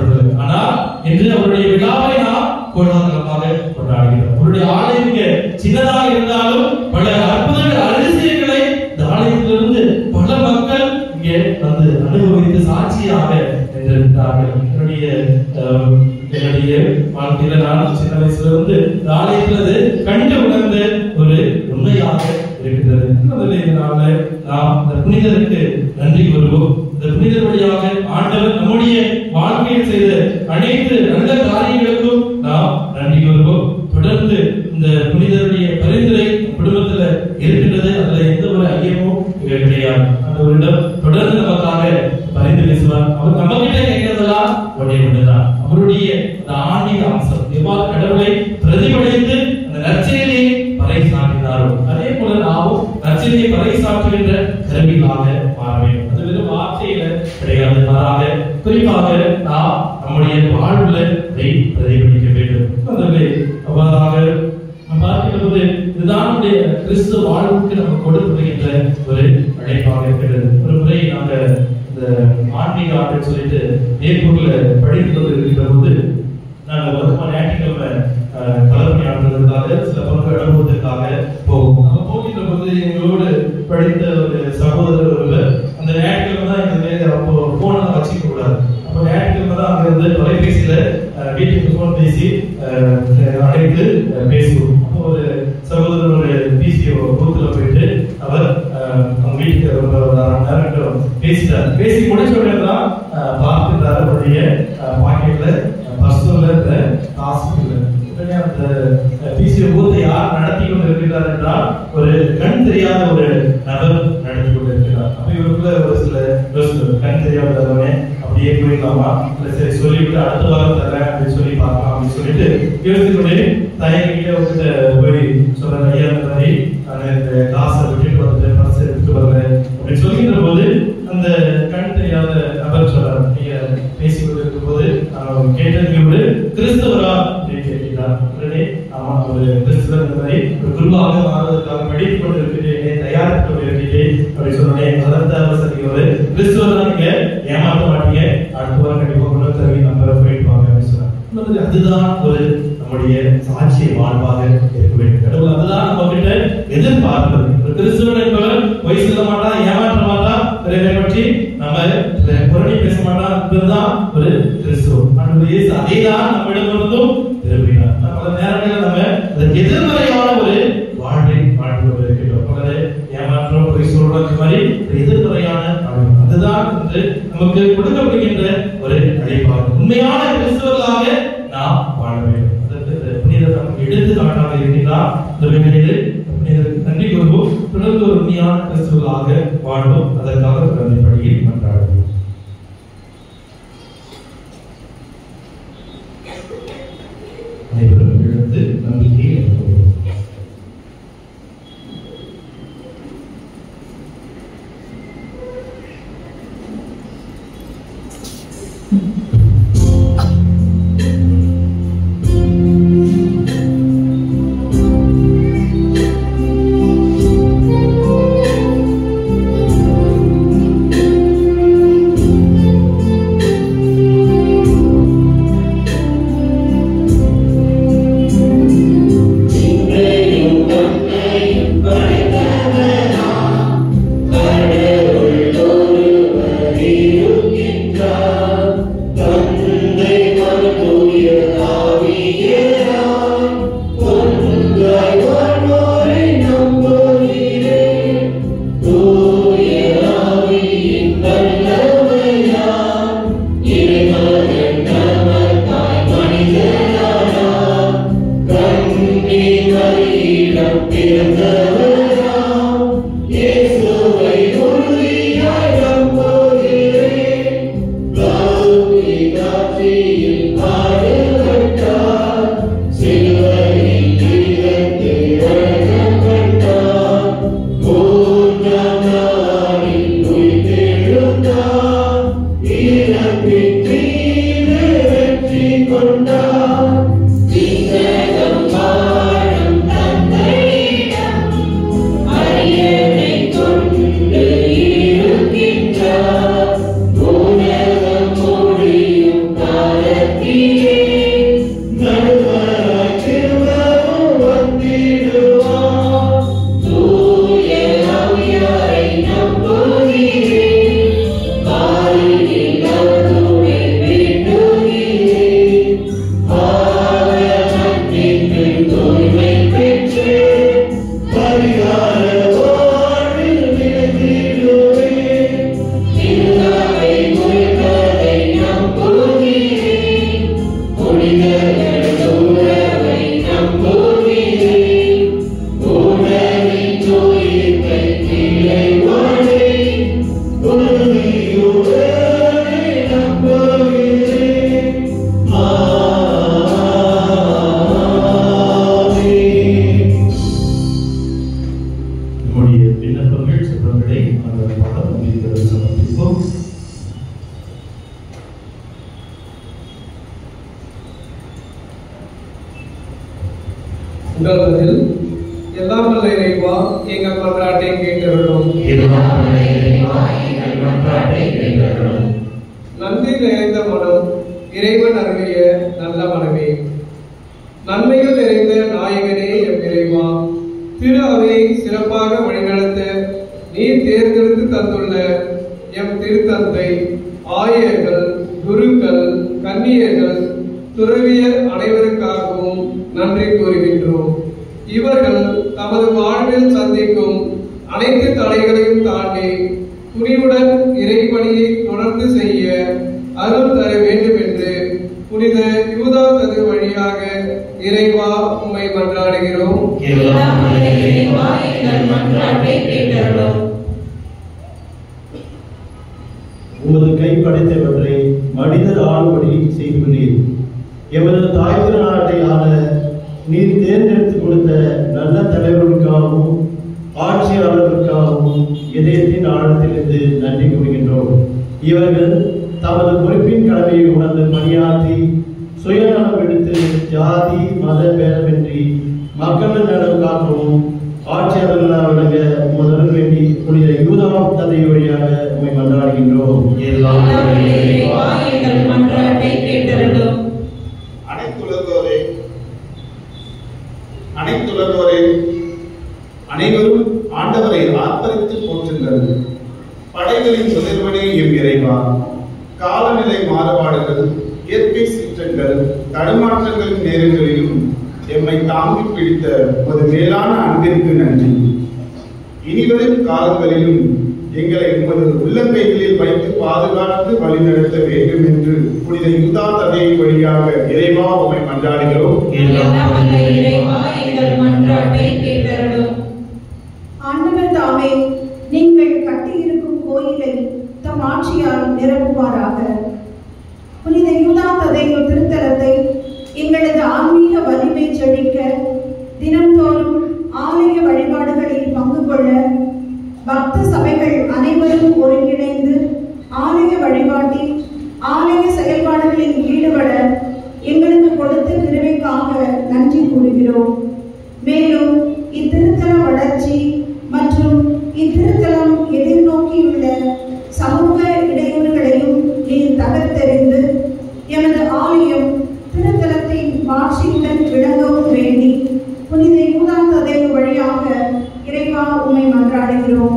கோலாகலமாக கொண்டாடுகிறோம். அவருடைய ஆலயம் இங்க சின்னதாக இருந்தாலும் பல அற்புதங்கள் அதிசயங்களை இந்த ஆலயத்திலிருந்து பல மக்கள் இங்கே வந்து அனுபவித்து சாட்சியாக நின்றிருக்கிறார்கள். என்னுடைய என்னுடைய வாழ்க்கையில நான் சின்ன வயசுல இருந்து இந்த ஆலயத்திலிருந்து கண்டு உணர்ந்த ஒரு உண்மையாக இருக்கிறது. இதனால நாம் இந்த புனிதருக்கு நன்றி கூறுவோம். இந்த புனிதர் வழியாக ஆண்டவர் நம்முடைய வாழ்க்கையில் செய்த அனைத்து நல்ல காரியங்களுக்கும் நாம் நன்றி கூறுவோம். தொடர்ந்து இந்த புனிதருடைய பரிந்துரை குடும்பத்துல இருக்கின்றது. அதுல எந்த ஒரு ஐயமும் கிடையாது. ஆண்டவரிடம் தொடர்ந்து நமக்காக பரிந்து பேசுவார். அவர் நம்ம கிட்ட கேட்கிறதெல்லாம் ஒன்றே ஒன்றுதான், அவருடைய அந்த ஆன்மீக அம்சம் எவ்வாறு கடவுளை பிரதிபலித்து அந்த நற்செய்தியை பறைசாற்றினாரோ அதே போல நாமும் நற்செய்தியை பறைசாற்றுகின்ற கருவிகளாக மாற வேண்டும். அது வெறும் வார்த்தையில கிடையாது, மாறாக குறிப்பாக நாம் நம்முடைய வாழ்வுல இதை பிரதிபலிக்க வேண்டும். அதில் அவ்வாறாக பார்க்கிற போது இதுதான் கிறிஸ்து வாழ்வுக்கு நம்ம கொடுக்கப்படுகின்ற ஒரு அழைப்பாக இருக்கிறது. ஒரு முறை நாங்க இந்த ஆன்மீக ஆண்டு சொல்லிட்டு நேர்கூர்ல படித்துக் கொண்டு இருக்கிற போது நாங்கள் வருமான ஞாயிற்றுக்கிழமை கலர்மை ஆடுறதுக்காக சில பொருட்கள் அனுபவத்திற்காக போவோம். நம்ம போகின்ற போது எங்களோடு படித்த ஒரு சகோதரர் ஒருவர் அந்த ஞாயிற்றுக்கிழமை தான் எங்க வேலை அப்போ போனெல்லாம் வச்சுக்க கூடாது. அப்போ ஞாயிற்றுக்கிழமை தான் அங்க இருந்து தொலைபேசியில வீட்டுக்கு போன் பேசி அழைத்து பேசுவோம். அப்போ ஒரு சகோதரர் ஒரு பிசிஓ பூத்துல போயிட்டு அவர் அவங்க வீட்டுக்கு ரொம்ப அரை நேரம் பேசிட்டார். பேசி முடிச்ச உடனே தான் பார்த்துட்டாரு அவருடைய பாக்கெட்ல பர்சனல்ல இருந்த காசு இல்லை. உடனே அந்த பிசிஓ பூத்தை யார் நடத்தி கொண்டு இருக்கிறார் என்றால் ஒரு கண் தெரியாத ஒரு நபர் நடத்தி கொண்டு இருக்கிறார். அப்ப இவருக்குள்ள ஒரு சில கண் தெரியாதவனே அப்படியே போயிடலாமா, இல்லை சரி சொல்லிவிட்டு அடுத்த வாரம் தரேன் அப்படின்னு சொல்லி பார்க்கலாம் அப்படின்னு சொல்லிட்டு யோசித்துக்கொண்டே தயங்கிட்ட உங்ககிட்ட போய் சொல்ற ஐயா இந்த மாதிரி நான் இந்த காசை விட்டுட்டு வந்துட்டேன், பர்ஸ் எடுத்துட்டு வரேன் அப்படின்னு சொல்லிக்கிற போது அந்த கண் தெரியாத நபர் சொல்றாரு, நீங்க பேசி கொண்டு இருக்கும் போது நான் கேட்டதுக்கு ஒரு கிறிஸ்தவரா அப்படின்னு கேட்கிறார். உடனே ஆமா ஒரு கிறிஸ்தவர் இந்த மாதிரி ஒரு குருவாக மாறுவதற்காக படித்துக் கொண்டு இருக்கிறேன், தயாரித்துக் கொண்டு இருக்கிறேன் அப்படின்னு சொன்னேன். அதற்கு அவசரம் ஒரு கிறிஸ்தவர் நீங்க ஏமாற்ற மாட்டீங்க, அடுத்த வாரம் கண்டிப்பா கொண்டு தருவீங்க, நம்பரை போயிட்டு வாங்க அப்படின்னு சொன்னாங்க. அதுதான் ஒரு நம்முடைய சாட்சிய வாழ்வாக இருக்க வேண்டும். கடவுள் அதுதான் நம்ம கிட்ட எதிர்பார்ப்பது. ஒரு கிறிஸ்தவன் என்பவர் பொய் சொல்ல மாட்டான், ஏமாற்ற மாட்டான், பிறரை பற்றி நம்ம புரணி பேச மாட்டான். இதுதான் ஒரு கிறிஸ்துவம். அதேதான் நம்மிடமிருந்தும் திரும்பினார். பல நேரங்களில் நம்ம அதற்கு எதிர்மறையான ஒரு வாழ்வை வாழ்ந்து கொண்டிருக்கிறோம். பலரை ஏமாற்றம், பொய் சொல்றோம், இந்த மாதிரி எதிர்மறையான அதுதான் வந்து நமக்கு கொடுக்கப்படுகின்ற ஒரு அழைப்பாகும். உண்மையான கிறிஸ்தவர்களாக நாம் வாழ வேண்டும். அதற்கு புனிதர் நமக்கு எடுத்துக்காட்டாக இருக்கின்றார். இந்த வேளையில் புனிதருக்கு நன்றி கூறுவோம். தொடர்ந்து ஒரு உண்மையான கிறிஸ்தவர்களாக வாழ்வோம். அதற்காக பிறந்தபடியில் மன்றாடுவோம். அனைவரும் எழுந்து நம்பிக்கையை எடுத்துக்கொள்வோம். Nobody உங்களதில் எல்லாம் வல்ல இறைவா எங்கள் மன்றாட்டை கேட்டருளும். நன்றி நிறைந்த மனம் இறைவன் அருளிய நல்ல மனமே. நன்மைகள் நிறைந்த நாயகனே எம் இறைவா, திரு அவையை சிறப்பாக வழிநடத்த நீர் தேர்ந்தெடுத்து தந்துள்ள எம் திருத்தந்தை, ஆயர்கள், குருக்கள், கன்னியர்கள், துறவியர் அனைவருக்காகவும் நன்றி கூறுகின்றோம். இவர்கள் தமது வாழ்வில் சந்திக்கும் அனைத்து தடைகளையும் தாண்டி துணிவுடன் இறைப்பணியை தொடர்ந்து செய்ய அருள் தர வேண்டும் என்று புனித யூதா தது வழியாக இறைவா உம்மை மன்றாடுகிறோம். உமது கை படைத்தவற்றை மனிதர் ஆளுபடி செய்துள்ளீர். எமது தாய் திருநாட்டை ஆள நீர் தேர்ந்தெடுத்து கொடுத்த நல்ல தலைவர்களுக்காகவும் ஆட்சியாளர்களுக்காகவும் இதயத்தின் ஆழத்திலிருந்து நன்றி கூறுகின்றோம். இவர்கள் தமது பொறுப்பின் கடமையை உணர்ந்து பணியாற்றி சுயநலம் எடுத்து ஜாதி மத பேதமின்றி மக்களின் நலம் காக்கவும் ஆட்சியாளர்களாக விளங்க முதல் வேண்டி புனித யூதா தந்தை வழியாக உம்மை மன்றாடுகின்றோம். அனைத்துலகோரே அனைத்துலகோரே அனைவரும் ஆண்டவரை ஆர்ப்பரித்து போற்றுங்கள். படைகளின் முதல்வனே எம் இறைவா, காலநிலை மாறுபாடுகள், இயற்கை சீற்றங்கள், தடுமாற்றங்களின் நேரங்களிலும் எம்மை தாங்கி பிடித்த ஒரு மேலான அன்பிற்கு நன்றி. இனிவரும் காலங்களிலும் எங்களை உமது உள்ளங்கைகளில் வைத்து பாதுகாத்து வழிநடத்த வேண்டும் என்று புனித யூதா தந்தை வழியாக இறைவா உம்மை மன்றாடுகிறோம். ஆண்டவர் தாமே நீங்கள் கட்டியிருக்கும் கோயிலை தம் ஆட்சியால் நிரப்புவாராக. புனித யூதா தந்தை திருத்தலத்தை எங்களது ஆன்மீக வலிமை செழிக்க தினம்தோறும் ஆலய வழிபாடுகளில் பங்கு கொள்ள பக்த சபைகள் அனைவரும் ஒருங்கிணைந்து ஆலய வழிபாட்டில் ஆலய செயல்பாடுகளில் ஈடுபட எங்களுக்கு கொடுத்த கிருபைக்காக நன்றி கூறுகிறோம். மேலும் இத்திருத்தல வளர்ச்சி மற்றும் இத்திருத்தலம் எதிர்நோக்கியுள்ள சமூக இடையூறுகளையும் நீர் தகர்த்தெறிந்து எமது ஆலயம் திருத்தலத்தின் மாட்சியுடன் விளங்கவும் வேண்டி புனித யூதா தந்தை வழியாக இறைவா உம்மை மன்றாடுகிறோம்.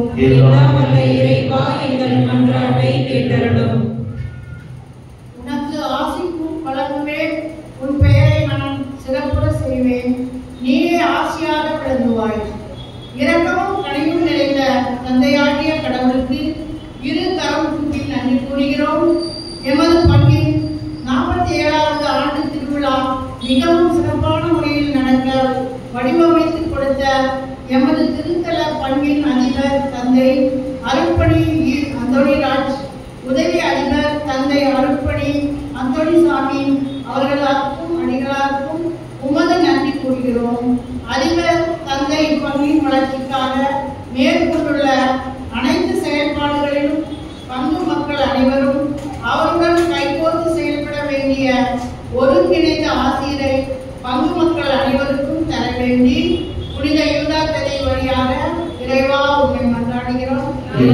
உனக்கு ஆசிக்கும் வழங்குவேன், உன் பெயரை நான் சிறப்புற செய்வேன், நீயே ஆசியாக விளங்குவாய். இரக்கமும் கனிவும் நிறைந்த தந்தையாகிய கடவுளுக்கு இரு கரம் கூப்பி நன்றி கூறுகிறோம். எமது பங்கின் நாற்பத்தி ஏழாவது ஆண்டு திருவிழா மிகவும் சிறப்பான முறையில் நடக்க வடிவமைத்து கொடுத்த எமது திருத்தல பங்கின் அதிபர் தந்தை அருட்பணி அந்தோணிராஜ், உதவி அதிபர் தந்தை அருட்பணி அந்தோணிசாமி அவர்களுக்கும் அடிகளாருக்கும் உமது நன்றி கூறுகிறோம். அதிபர் தந்தை பங்கின் வளர்ச்சிக்காக மேற்கொண்டுள்ள அனைத்து செயல்பாடுகளிலும் பங்கு மக்கள் அனைவரும் அவருடன் கைகோர்த்து செயல்பட வேண்டிய ஒருங்கிணைந்த ஆசிரியரை பங்கு மக்கள் அனைவருக்கும் தர வேண்டி புனித யூதா தந்தை வழியாக இறைவா உம்மை மன்றாடுகிறோம்.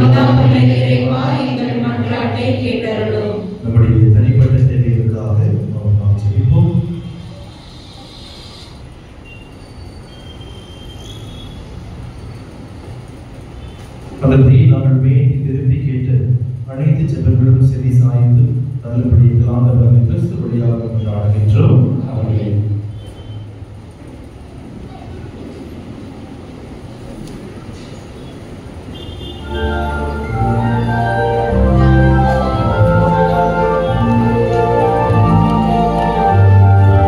நம்முடைய தனிப்பட்ட தேவைகளுக்காக நாம் ஜெபிப்போம். அதன்படி நாங்கள் வேண்டி விரும்பி கேட்டு அனைத்து ஜெபங்களும் செவி சாய்ந்து நல்லபடி ஆண்டவர் கிறிஸ்து வழியாக கொண்டாடுகின்றோம். ஆமென். ஆமென்.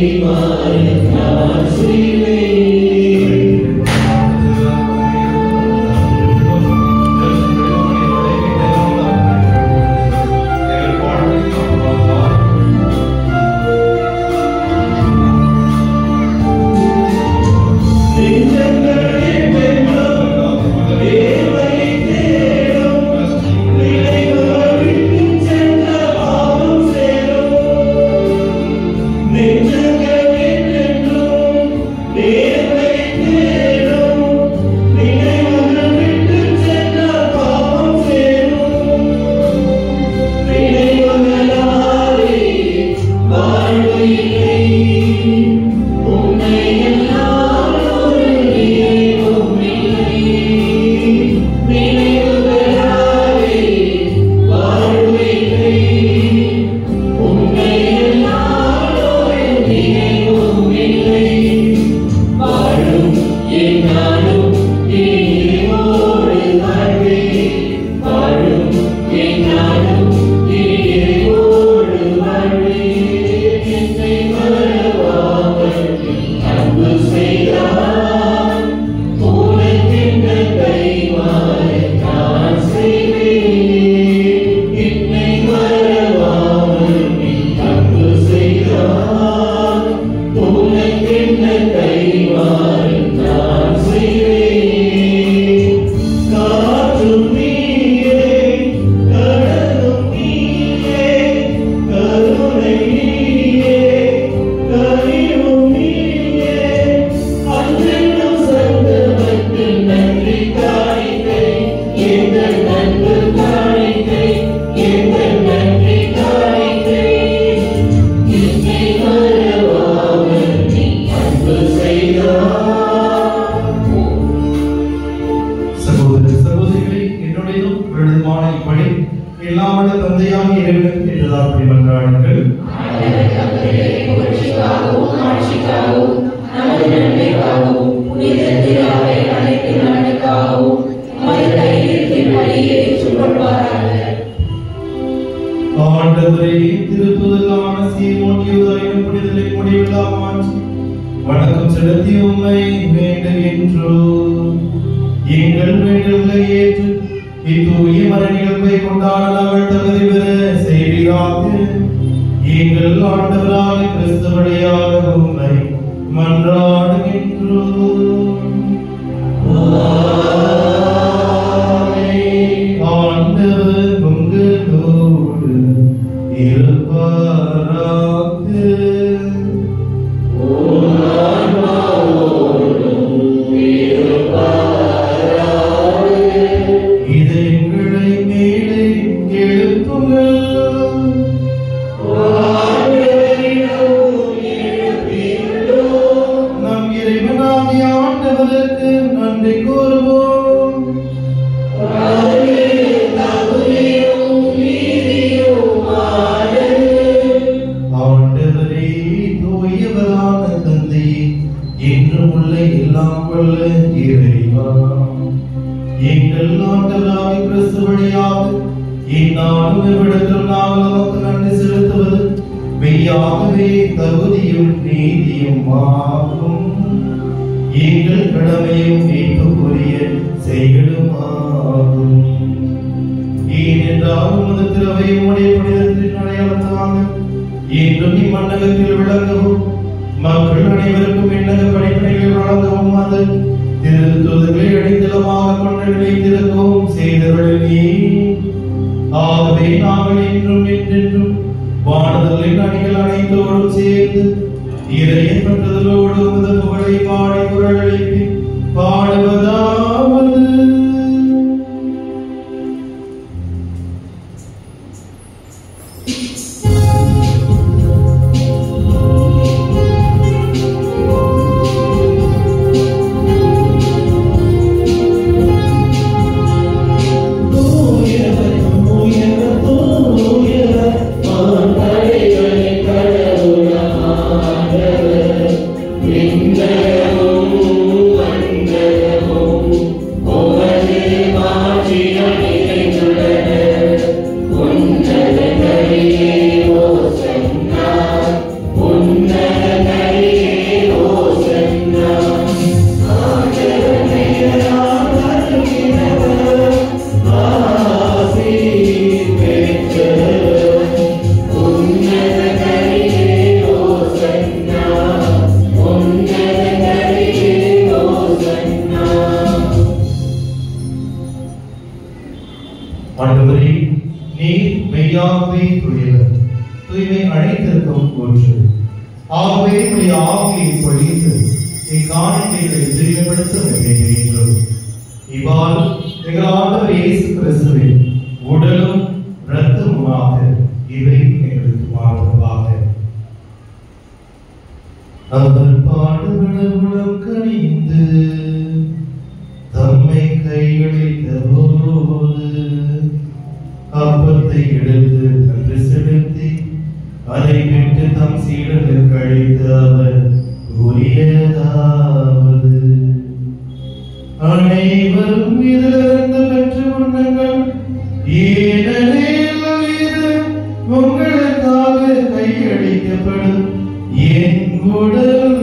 Thank you. உடைய ஆவியை பொழிந்து இக்காணிக்கைகளை தூய்மைப்படுத்த வேண்டுகின்றோம். இவ்வாறு எங்கள் ஆண்டவர் இயேசு கிறிஸ்துவின் உடலும் இரத்தமுமாக இவை எங்களுக்கு மாறுவதாக. அவர் பாடுபட உளம் கனிந்து தம்மை கையளித்த போது அப்பத்தை எடுத்து நன்றி செலுத்தி அதை விட்டு தம் சீடர்களுக்கு அளித்து அவர் கூறியதாவது: அனைவரும் இதிலிருந்து பெற்று உண்ணுங்கள், ஏனெனில் இது உங்களுக்காக கையளிக்கப்படும் என் உடல்.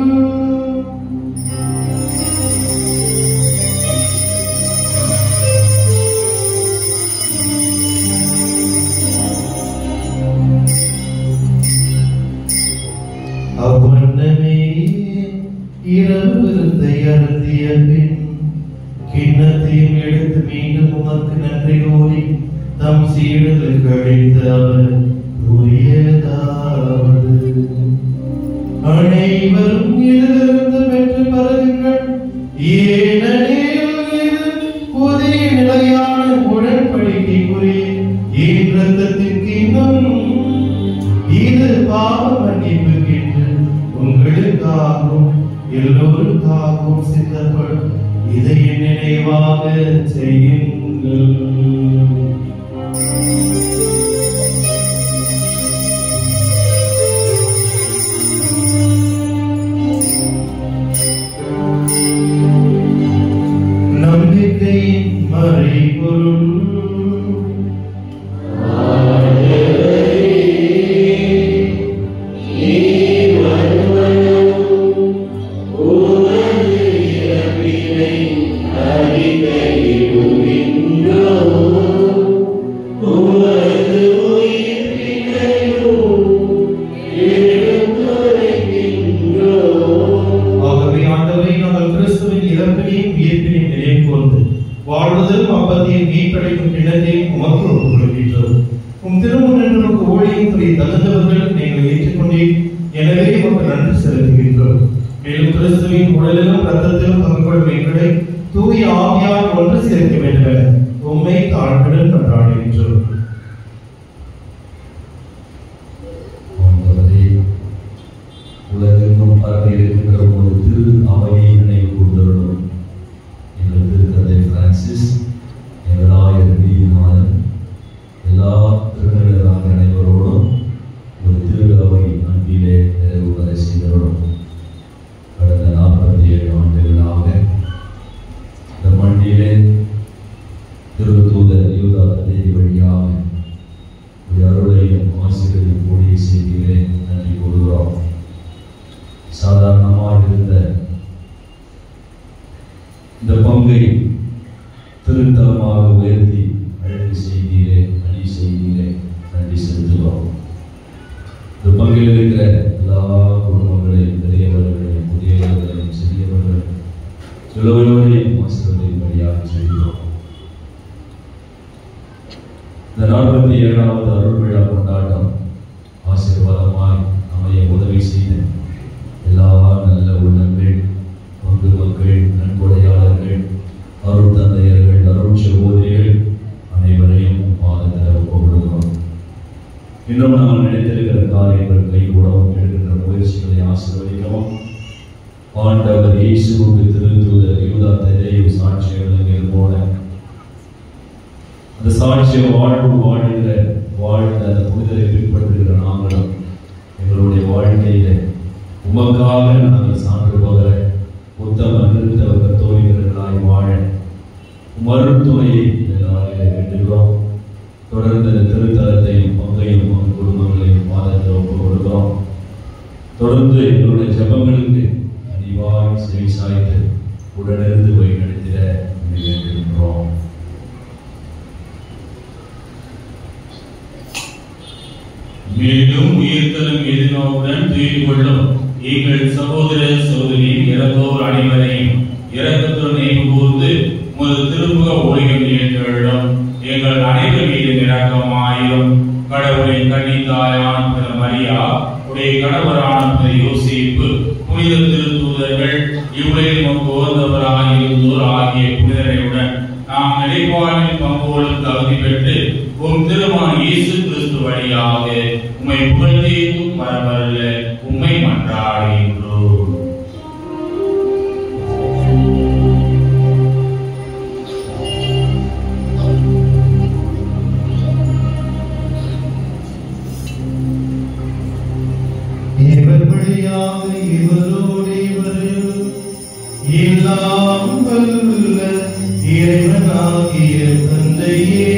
அவ்வண்ணமே இரவு விருந்தை அருந்திய பின் கிண்ணத்தையும் எடுத்து மீண்டும் உமக்கு நன்றி கூறி தம் சீடர்களுக்கு அளித்து அவர் கூறியதாவது: அனைவரும் இதிலிருந்து பெற்று பருகுங்கள், ஏனெனில் இது புதிய நிலையான உடன்படிக்கைக்குரிய என் இரத்தத்தின் கிண்ணம். இது பாவ மன்னிப்புக்கென்று உங்களுக்காகவும் எல்லோருக்காகவும் சிந்தப்படும். இதை என் நினைவாக செய்யுங்கள். நம்பிக்கையின் மறைபொருள் வாழ்வதும் அப்பத்தையும் மீட்படைக்கும் கிண்ணத்தையும் உமக்கு ஒப்புக் கொடுக்கின்றோம். உம் திருமுன்னிற்கு ஊழியம் புரிய தகுந்தவர்கள் நீங்கள் ஏற்றுக்கொண்டீர். எனவே உமக்கு நன்றி செலுத்துகின்றோம். மேலும் கிறிஸ்துவின் உடலிலும் இரத்தத்திலும் பங்குபடும் எங்களை தூய ஆவியால் ஒன்று சேர்க்க வேண்டும் என உம்மை தாழ்வுடன் கொண்டாடுகின்றோம். உலகெங்கும் பரவி இருக்கின்ற ஒரு திரு அவையை நினைவு கூர்ந்தருளும். எங்கள் திருத்தந்தை பிரான்சிஸ், எங்கள் ஆயர் வீரநாதன், எல்லா திருநெல்வேலி அனைவரோடும் ஒரு திரு அவை அன்பிலே நிறைவு வரை செய்தருளும். கடந்த நாற்பத்தி ஏழு ஆண்டுகளாக இந்த மண்ணிலே திருத்தூதர் யூதா தந்தை வழியாக ஒரு அருளையும் ஆசிரியரையும் கூடிய செய்தியிலே நன்றி கூறுகிறோம். சாதாரணமாக இருந்த இந்த பங்கை திருத்தலமாக உயர்த்தி அழகு செய்தியிலே அணி செய்தியிலே நன்றி செலுத்துகிறோம். இந்த பங்கில் இருக்கிற எல்லா குடும்பங்களையும், பெரியவர்களையும், புதியவர்களையும், சிறியவர்களையும் எல்லோரையும் ஆசிரியரையும் வழியாக செய்கிறோம். இந்த நாற்பத்தி ஏழாவது அருள் விழா கொண்டாட்டம் ஆசீர்வாதமாய் அமைய உதவி செய்த எல்லா நல்ல உள்ளங்கள், பங்கு மக்கள், நன்கொடையாளர்கள், அருள் தந்தையர்கள், அருள் சகோதரிகள் அனைவரையும் பாதத்தில் ஒப்புக்கொடுக்கிறோம். இன்னும் நாங்கள் நினைத்திருக்கிற காரியங்கள் கைகூடவும் எடுக்கின்ற முயற்சிகளை ஆசீர்வதிக்கவும் ஆண்டவர் இயேசுவுக்கு திருத்தூதர் யூதா தந்தையை சாட்சி விளங்கியது போல அந்த சாட்சியை வாழ்வு வாழ்கிற வாழ்ந்த அந்த புனிதரை பின்பற்றுகிற நாங்களும் எங்களுடைய வாழ்க்கையில உமக்காக நாங்கள் சான்று பகர உத்தம நிறுத்தவ கத்தோலிக்கர்களாய் வாழ மருத்துவையை இந்த நாளிலே வேண்டுகிறோம். தொடர்ந்து இந்த திருத்தலத்தையும் பங்கையும் குடும்பங்களையும் பாதத்தில் ஒப்புக் கொடுக்கிறோம். தொடர்ந்து எங்களுடைய ஜபங்களுக்கு அணிவாய் செவி சாய்த்து உடனிருந்து போய் நடத்திட வேண்டுகின்றோம். மேலும் உயிர்த்தலும் எதிர்நோக்குடன் துயில் கொள்ளும் எங்கள் சகோதர சகோதரி இறந்தோர் அனைவரையும் இரக்கத்துடன் நினைவு கூர்ந்து உமது திருமுக ஒளிகள் ஏற்றெழும். எங்கள் அனைவர் மீது இரக்கமாயிரும். கடவுளின் கன்னித்தாயான மரியா உடைய கணவரான புனித யோசேப்பு, புனித திருத்தூதர்கள், இவ்வுலகில் நமக்கு உகந்தவராயிருந்தோர் ஆகிய புனிதரையுடன் நாம் நிலைப்பாடில் பங்கோடும் தகுதி பெற்று உம் திருமகன் இயேசு கிறிஸ்து வழியாக உம்மை புகழ்ந்தேத்தும் வரவல்ல உம்மை மன்றாடுகின்றோம். இவர் வழியாக இவரோடு இவரில் எல்லாம் வல்ல இறைவனாகிய தந்தையே,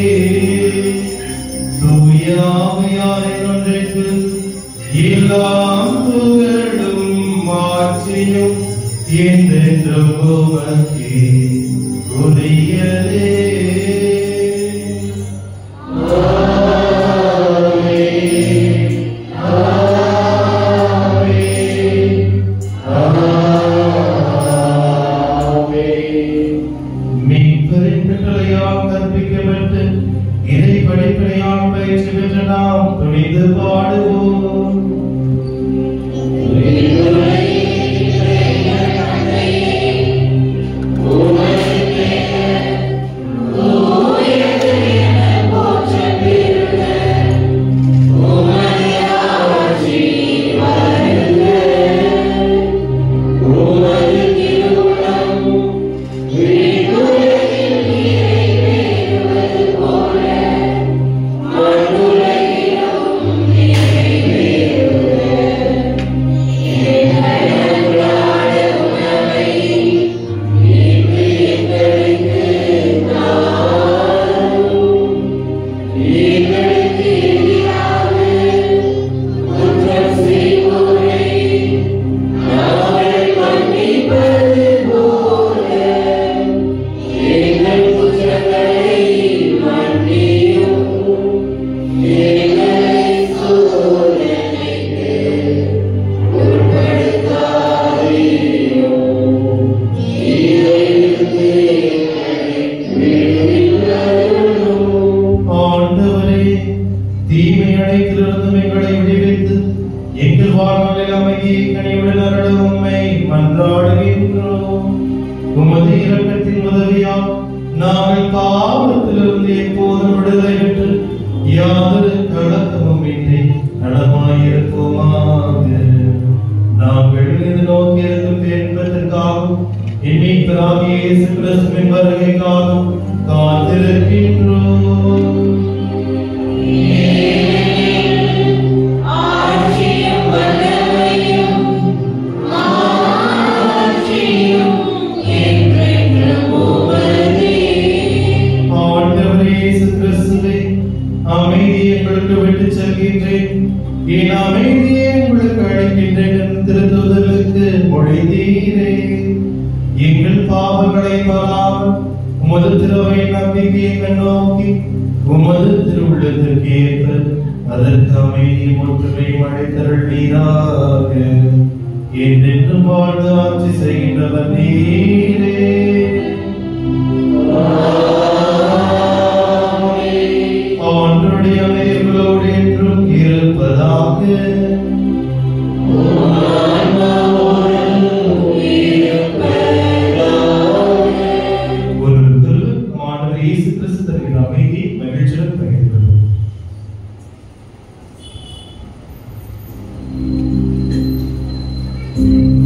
தூய ஆவியாரின் ஒன்றிற்கு எல்லாம் புகழும் மாட்சியும் என்றென்றும் உமக்கே உரியதே. மீட்பரின் கட்டளையால் கற்பிக்கப்பட்டு இறை படிப்பனையால் பயிற்சி பெற்ற நாம் துணிந்து பாடுவோம்.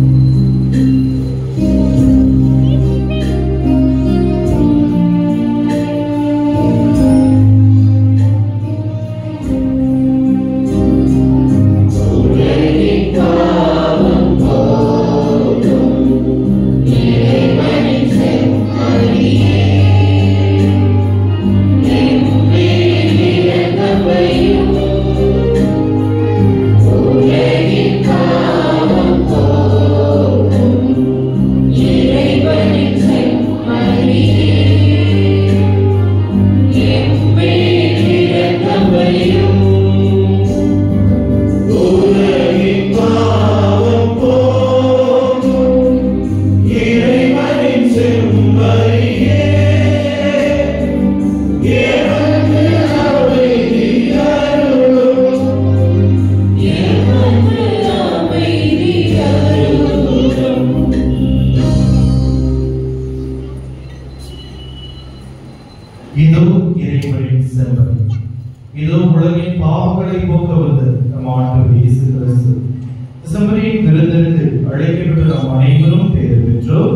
Thank you. பாவங்களை போக்க வந்த நம் ஆண்டவர் இயேசு கிறிஸ்து டிசம்பரின் விருந்திற்கு அழைக்கப்பட்ட நாம் அனைவரும் பேர் பெற்றோம்.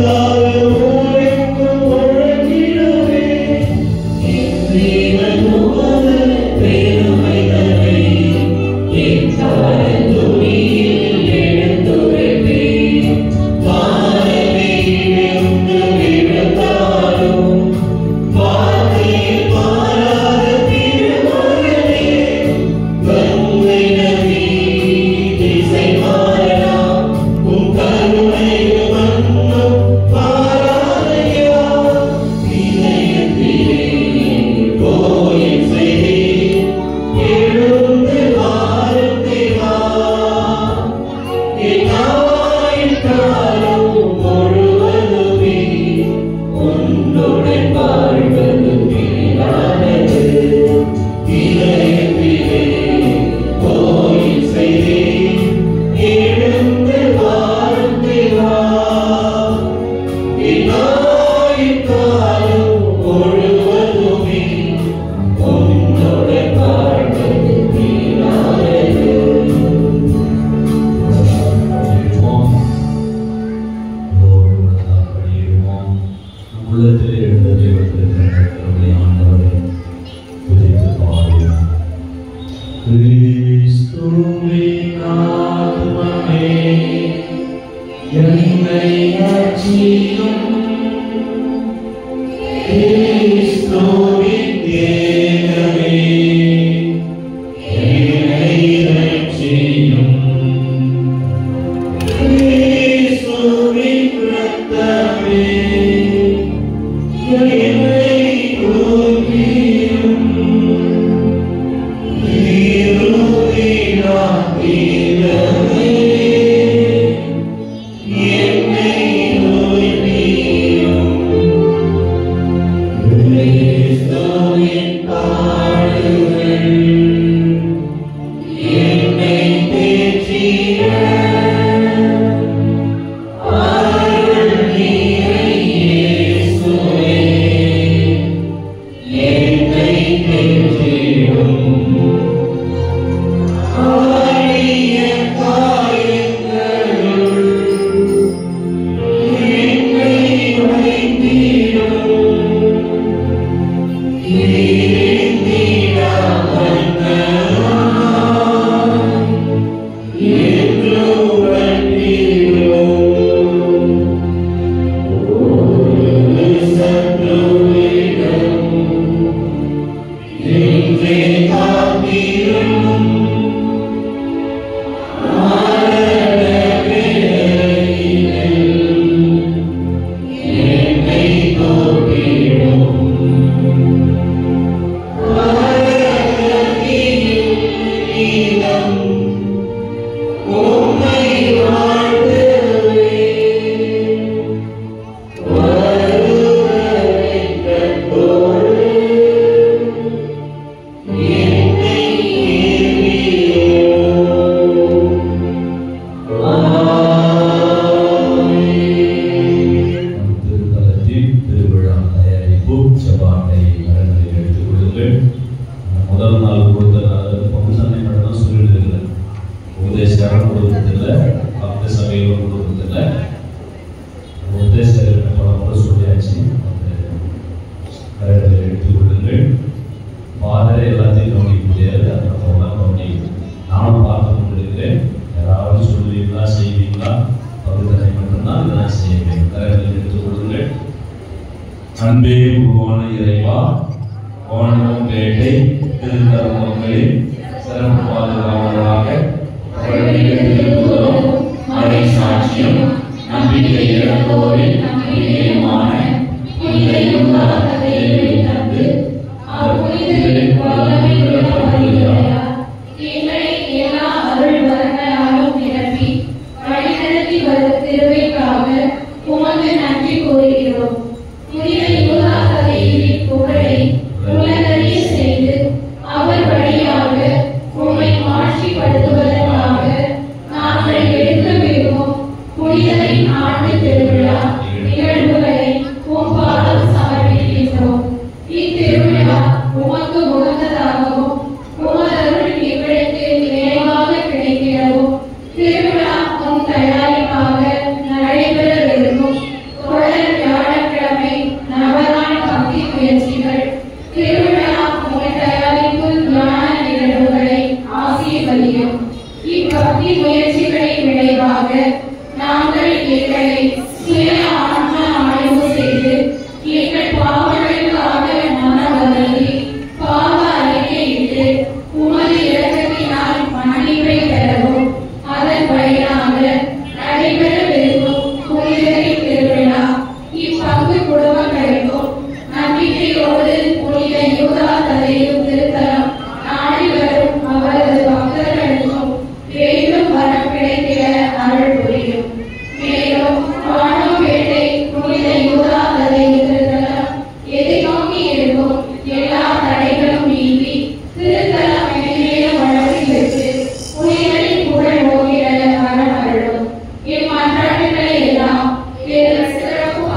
திருவிழா தயாரிப்பாக நடைபெற இருக்கும்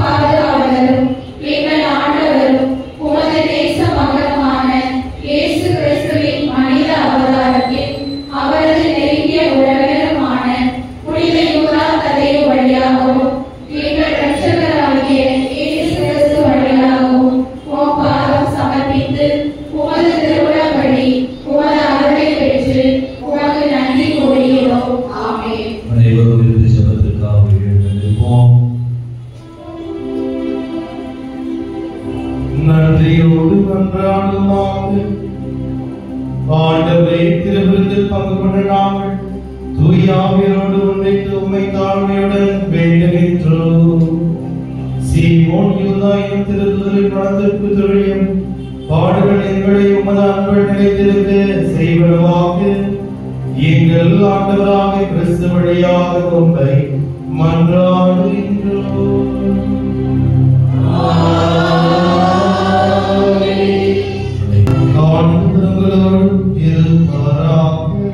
பாதுகாவலரும் எங்கள் ஆண்டவரும் உமது நேச மகனுமான இயேசு கிறிஸ்துவின் மனித அவதாரத்தில் அவரது நெருங்கிய உறவினருமான புனித யூதா ததேயு வழியாகவும் எங்கள் இரட்சகராகிய இயேசு கிறிஸ்து வழியாகவும் உம் பாதம் சமர்ப்பித்து உமது திருவுளப்படி உமது அருளை பெற்று உமக்கு நன்றி கூறுகிறோம். ஆமென். அனைவரும் இறுதி ஜெபத்திற்காக எழுந்திருப்போம். நன்றியோடு மன்றாடுமாக. ஆண்டவரே, திருவிருந்தில் பங்கு கொண்ட நாங்கள் தூய ஆவியோடு ஒன்றைத்து உம்மை தாழ்மையுடன் வேண்டுகின்றோம். சீமோன் யூதா எனும் திருத்துதலின் மனத்திற்கு துரியம் பாடுகள் எங்களை உமது அன்புகள் நிலைத்திருக்க செய்வனவாக. எங்கள் ஆண்டவராகிய கிறிஸ்து வழியாக உம்மை மன்றாடுகின்றோம். ஆண்டவரோடு இருப்பாராக.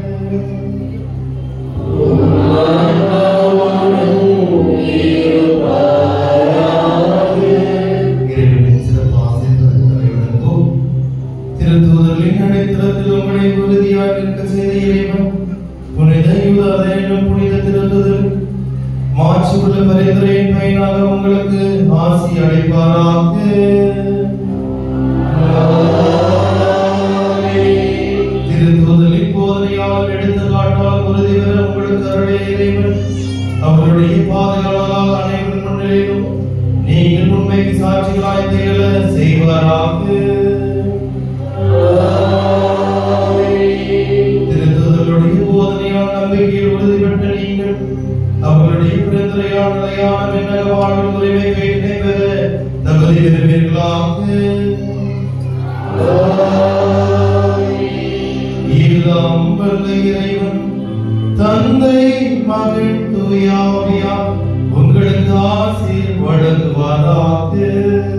இறைவனின் சிறப்பு ஆசீர்வாதங்களை வழங்கும். திருத்தூதரின் அடைத்தளத்தில் உங்களை உறுதியாக இருக்க செய்த இறைவன் புனித யூதாவின் புனித திருத்தூதர் மாட்சியுள்ள பரிந்துரையின் பயனாக உங்களுக்கு ஆசி அளிப்பாராக. திருத்தூதரின் போதனையால் எடுத்துக்காட்டால் உறுதி பெற உங்களுக்கு அருளிய இறைவன் அவருடைய பாதையாளரால் அனைவரும் முன்னிலையிலும் நீங்கள் உண்மைக்கு சாட்சிகளாய் திகழ செய்வாராக. திருத்தூதர்களுடைய போதனையால் நம்பிக்கையில் உறுதி பெற்ற நீங்கள் அவர்களுடைய பரிந்துரையால் நிலையான விண்ணக வாழ்வில் உரிமை பெற்று பெற தகுதி பெறுவீர்களாக. எல்லாம் வல்ல இறைவன் தந்தை மகன் தூய ஆவியார் உங்களுக்கு ஆசீர் வழங்குவாராக.